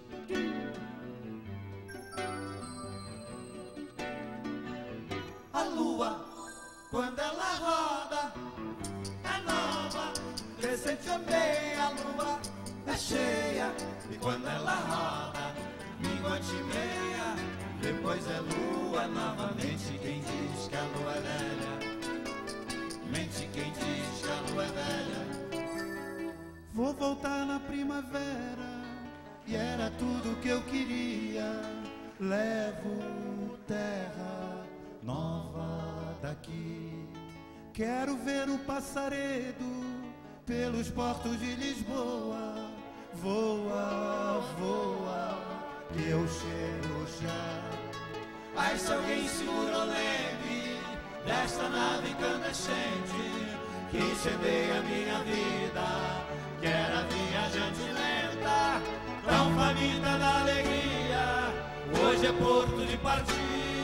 Speaker 2: A lua, quando ela roda, é nova. Crescente ou meia, a lua é cheia. E quando ela roda, minguante e meia, depois é lua novamente. Quem diz que a lua é velha. Mente quem diz que a lua é velha.
Speaker 5: Vou voltar na primavera e era tudo que eu queria. Levo terra nova daqui. Quero ver o passaredo pelos portos de Lisboa. Voa, voa, que eu chego já.
Speaker 2: Ai, se alguém segura o leme desta nave incandescente que incendeia a minha vida, que era viajante lenta, tão faminta da alegria, hoje é porto de partida.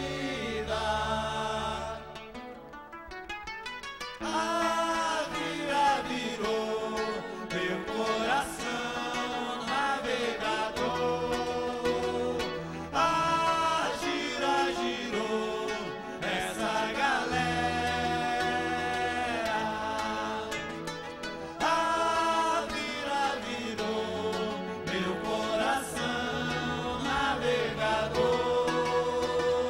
Speaker 2: A vida virou meu coração navegador. A gira girou essa galera. A vida virou meu coração navegador.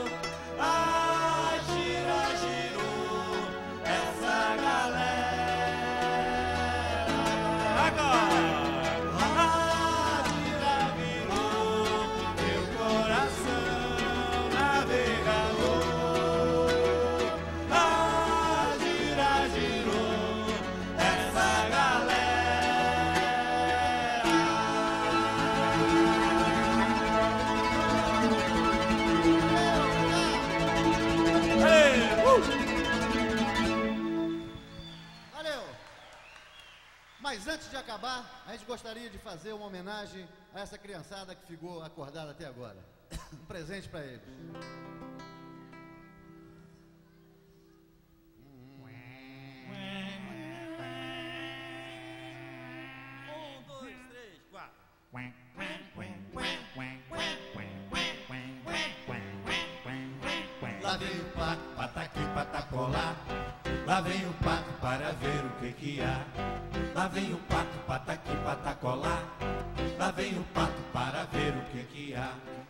Speaker 4: encerrar, a gente gostaria de fazer uma homenagem a essa criançada que ficou acordada até agora. Um presente para eles.
Speaker 3: Um, dois, três, quatro.
Speaker 2: Lá vem o pato, pataqui, patacolá. Lá vem o pato para ver o que que há. Lá vem o pato, pataqui, patacolá. Lá vem o pato para ver o que que há.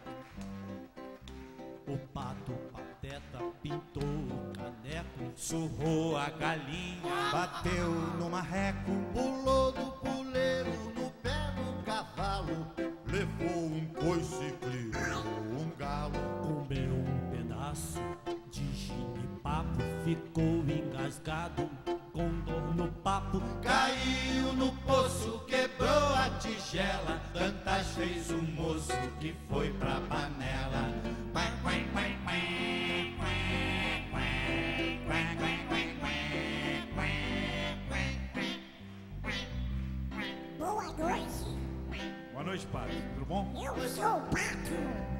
Speaker 3: O pato pateta pintou o caneco,
Speaker 2: Surrou a galinha,
Speaker 5: Bateu no marreco,
Speaker 4: Pulou do puleiro no pé do cavalo,
Speaker 2: levou um coice e criou um galo.
Speaker 3: comeu um pedaço de ginipapo, ficou engasgado com dor no papo.
Speaker 2: Caiu no poço, quebrou a tigela. Tantas fez o moço que foi pra panela.
Speaker 7: Boa noite,
Speaker 6: Boa noite, padre. Tudo bom?
Speaker 7: eu sou o Pato.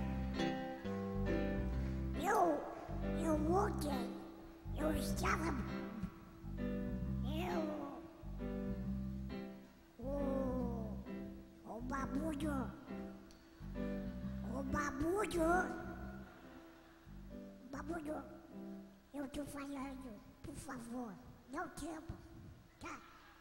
Speaker 7: Eu, eu ontem, eu estava, eu, o, o babudo, o babudo, babudo, eu tô falando, por favor, dá o tempo, tá?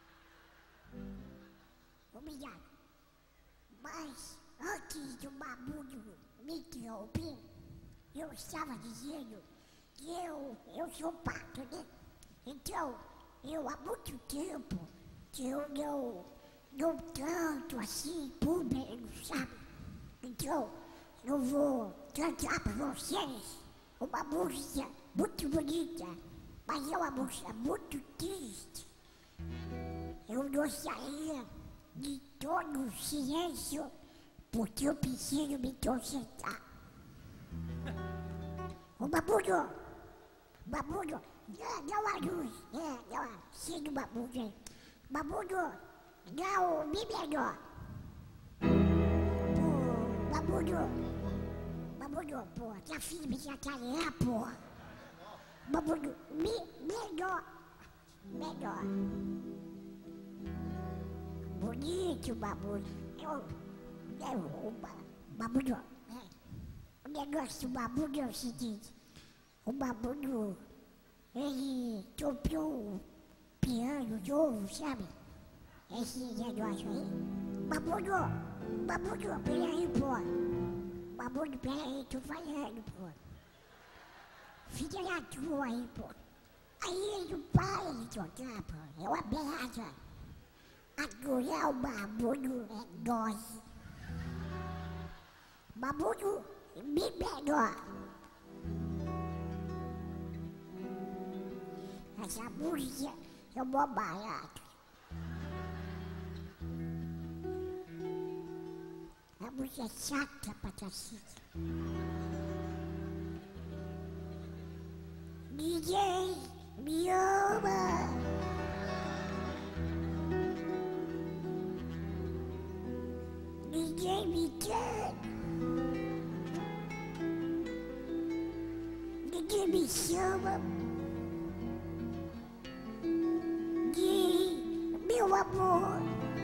Speaker 7: Obrigado. Mas antes do babudo me interromper, eu estava dizendo que eu, eu sou pato, né? Então, eu há muito tempo que eu não, não canto assim público, sabe? Então, eu vou cantar para vocês uma música muito bonita, mas é uma música muito triste. Eu gostaria de todo o silêncio, porque eu preciso me concentrar. O babudo, babudo, dá, dá uma luz, é, dá uma, siga o babudo aí. Babudo, dá o mi menor. Pô, babudo, babudo, pô, tá afim de me sacanear, pô. Babudo, mi menor, menor. Bonito, babudo. Eu, eu, o ba- babudo, é. O negócio do babudo é o seguinte, o babudo, ele comprou um piano novo, sabe? Esse negócio aí. Babudo, babudo, peraí, pô. Babudo, peraí, tô falando, pô. Fica na tua aí, pô. Aí ele não para de tocar, pô. É uma merda. Agora o babudo é dose. Babudo, me melhor. Essa música é mó barato. A música é chata pra cacete. Ninguém me ama. Ninguém me quer. Ninguém me chama de meu amor.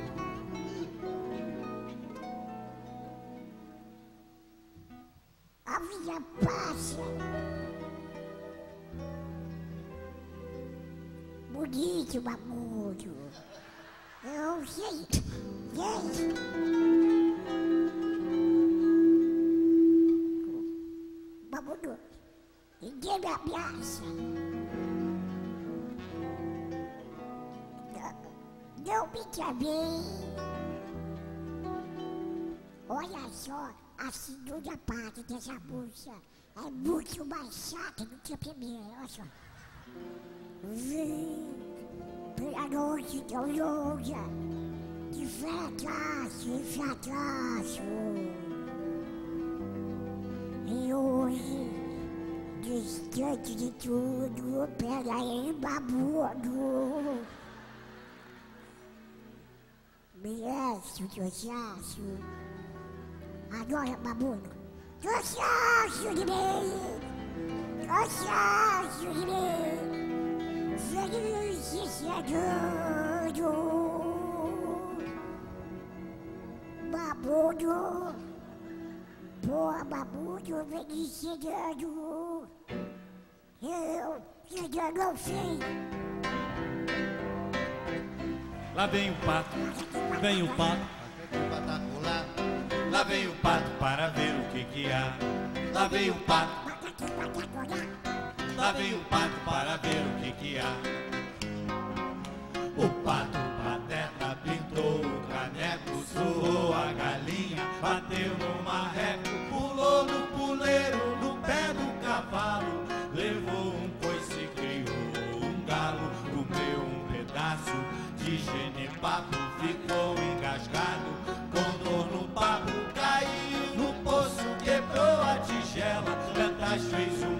Speaker 7: A vida passa. Bonito, babudo. Eu sei. Sei. Babudo, ninguém me ameaça. Não me chamei. Olha só, a segunda parte dessa música é muito mais chata do que a primeira, olha só. Vem pela noite tão longa, de fracasso em fracasso. E hoje, distante de tudo, pega aí, babudo. Mianço, Josiaço. Adora babuno. Josiaço de mim. Josiaço de mim. Feliz se adoro. Babuno. Boa, babuno, vem chegando. Eu ainda não sei.
Speaker 3: Lá vem o pato, vem o pato.
Speaker 2: Espetacular. Lá vem o pato para ver o que que há. Lá vem o pato. Lá vem o pato para ver o que que há. O pato pateta pintou o caneco, surrou a galinha, bateu no marreco, pulou no puleiro, no pé do cavalo, levou um coice, criou um galo, comeu um pedaço de genipapo, ficou engasgado, com dor no papo, caiu no poço, quebrou a tigela, Dantas fez um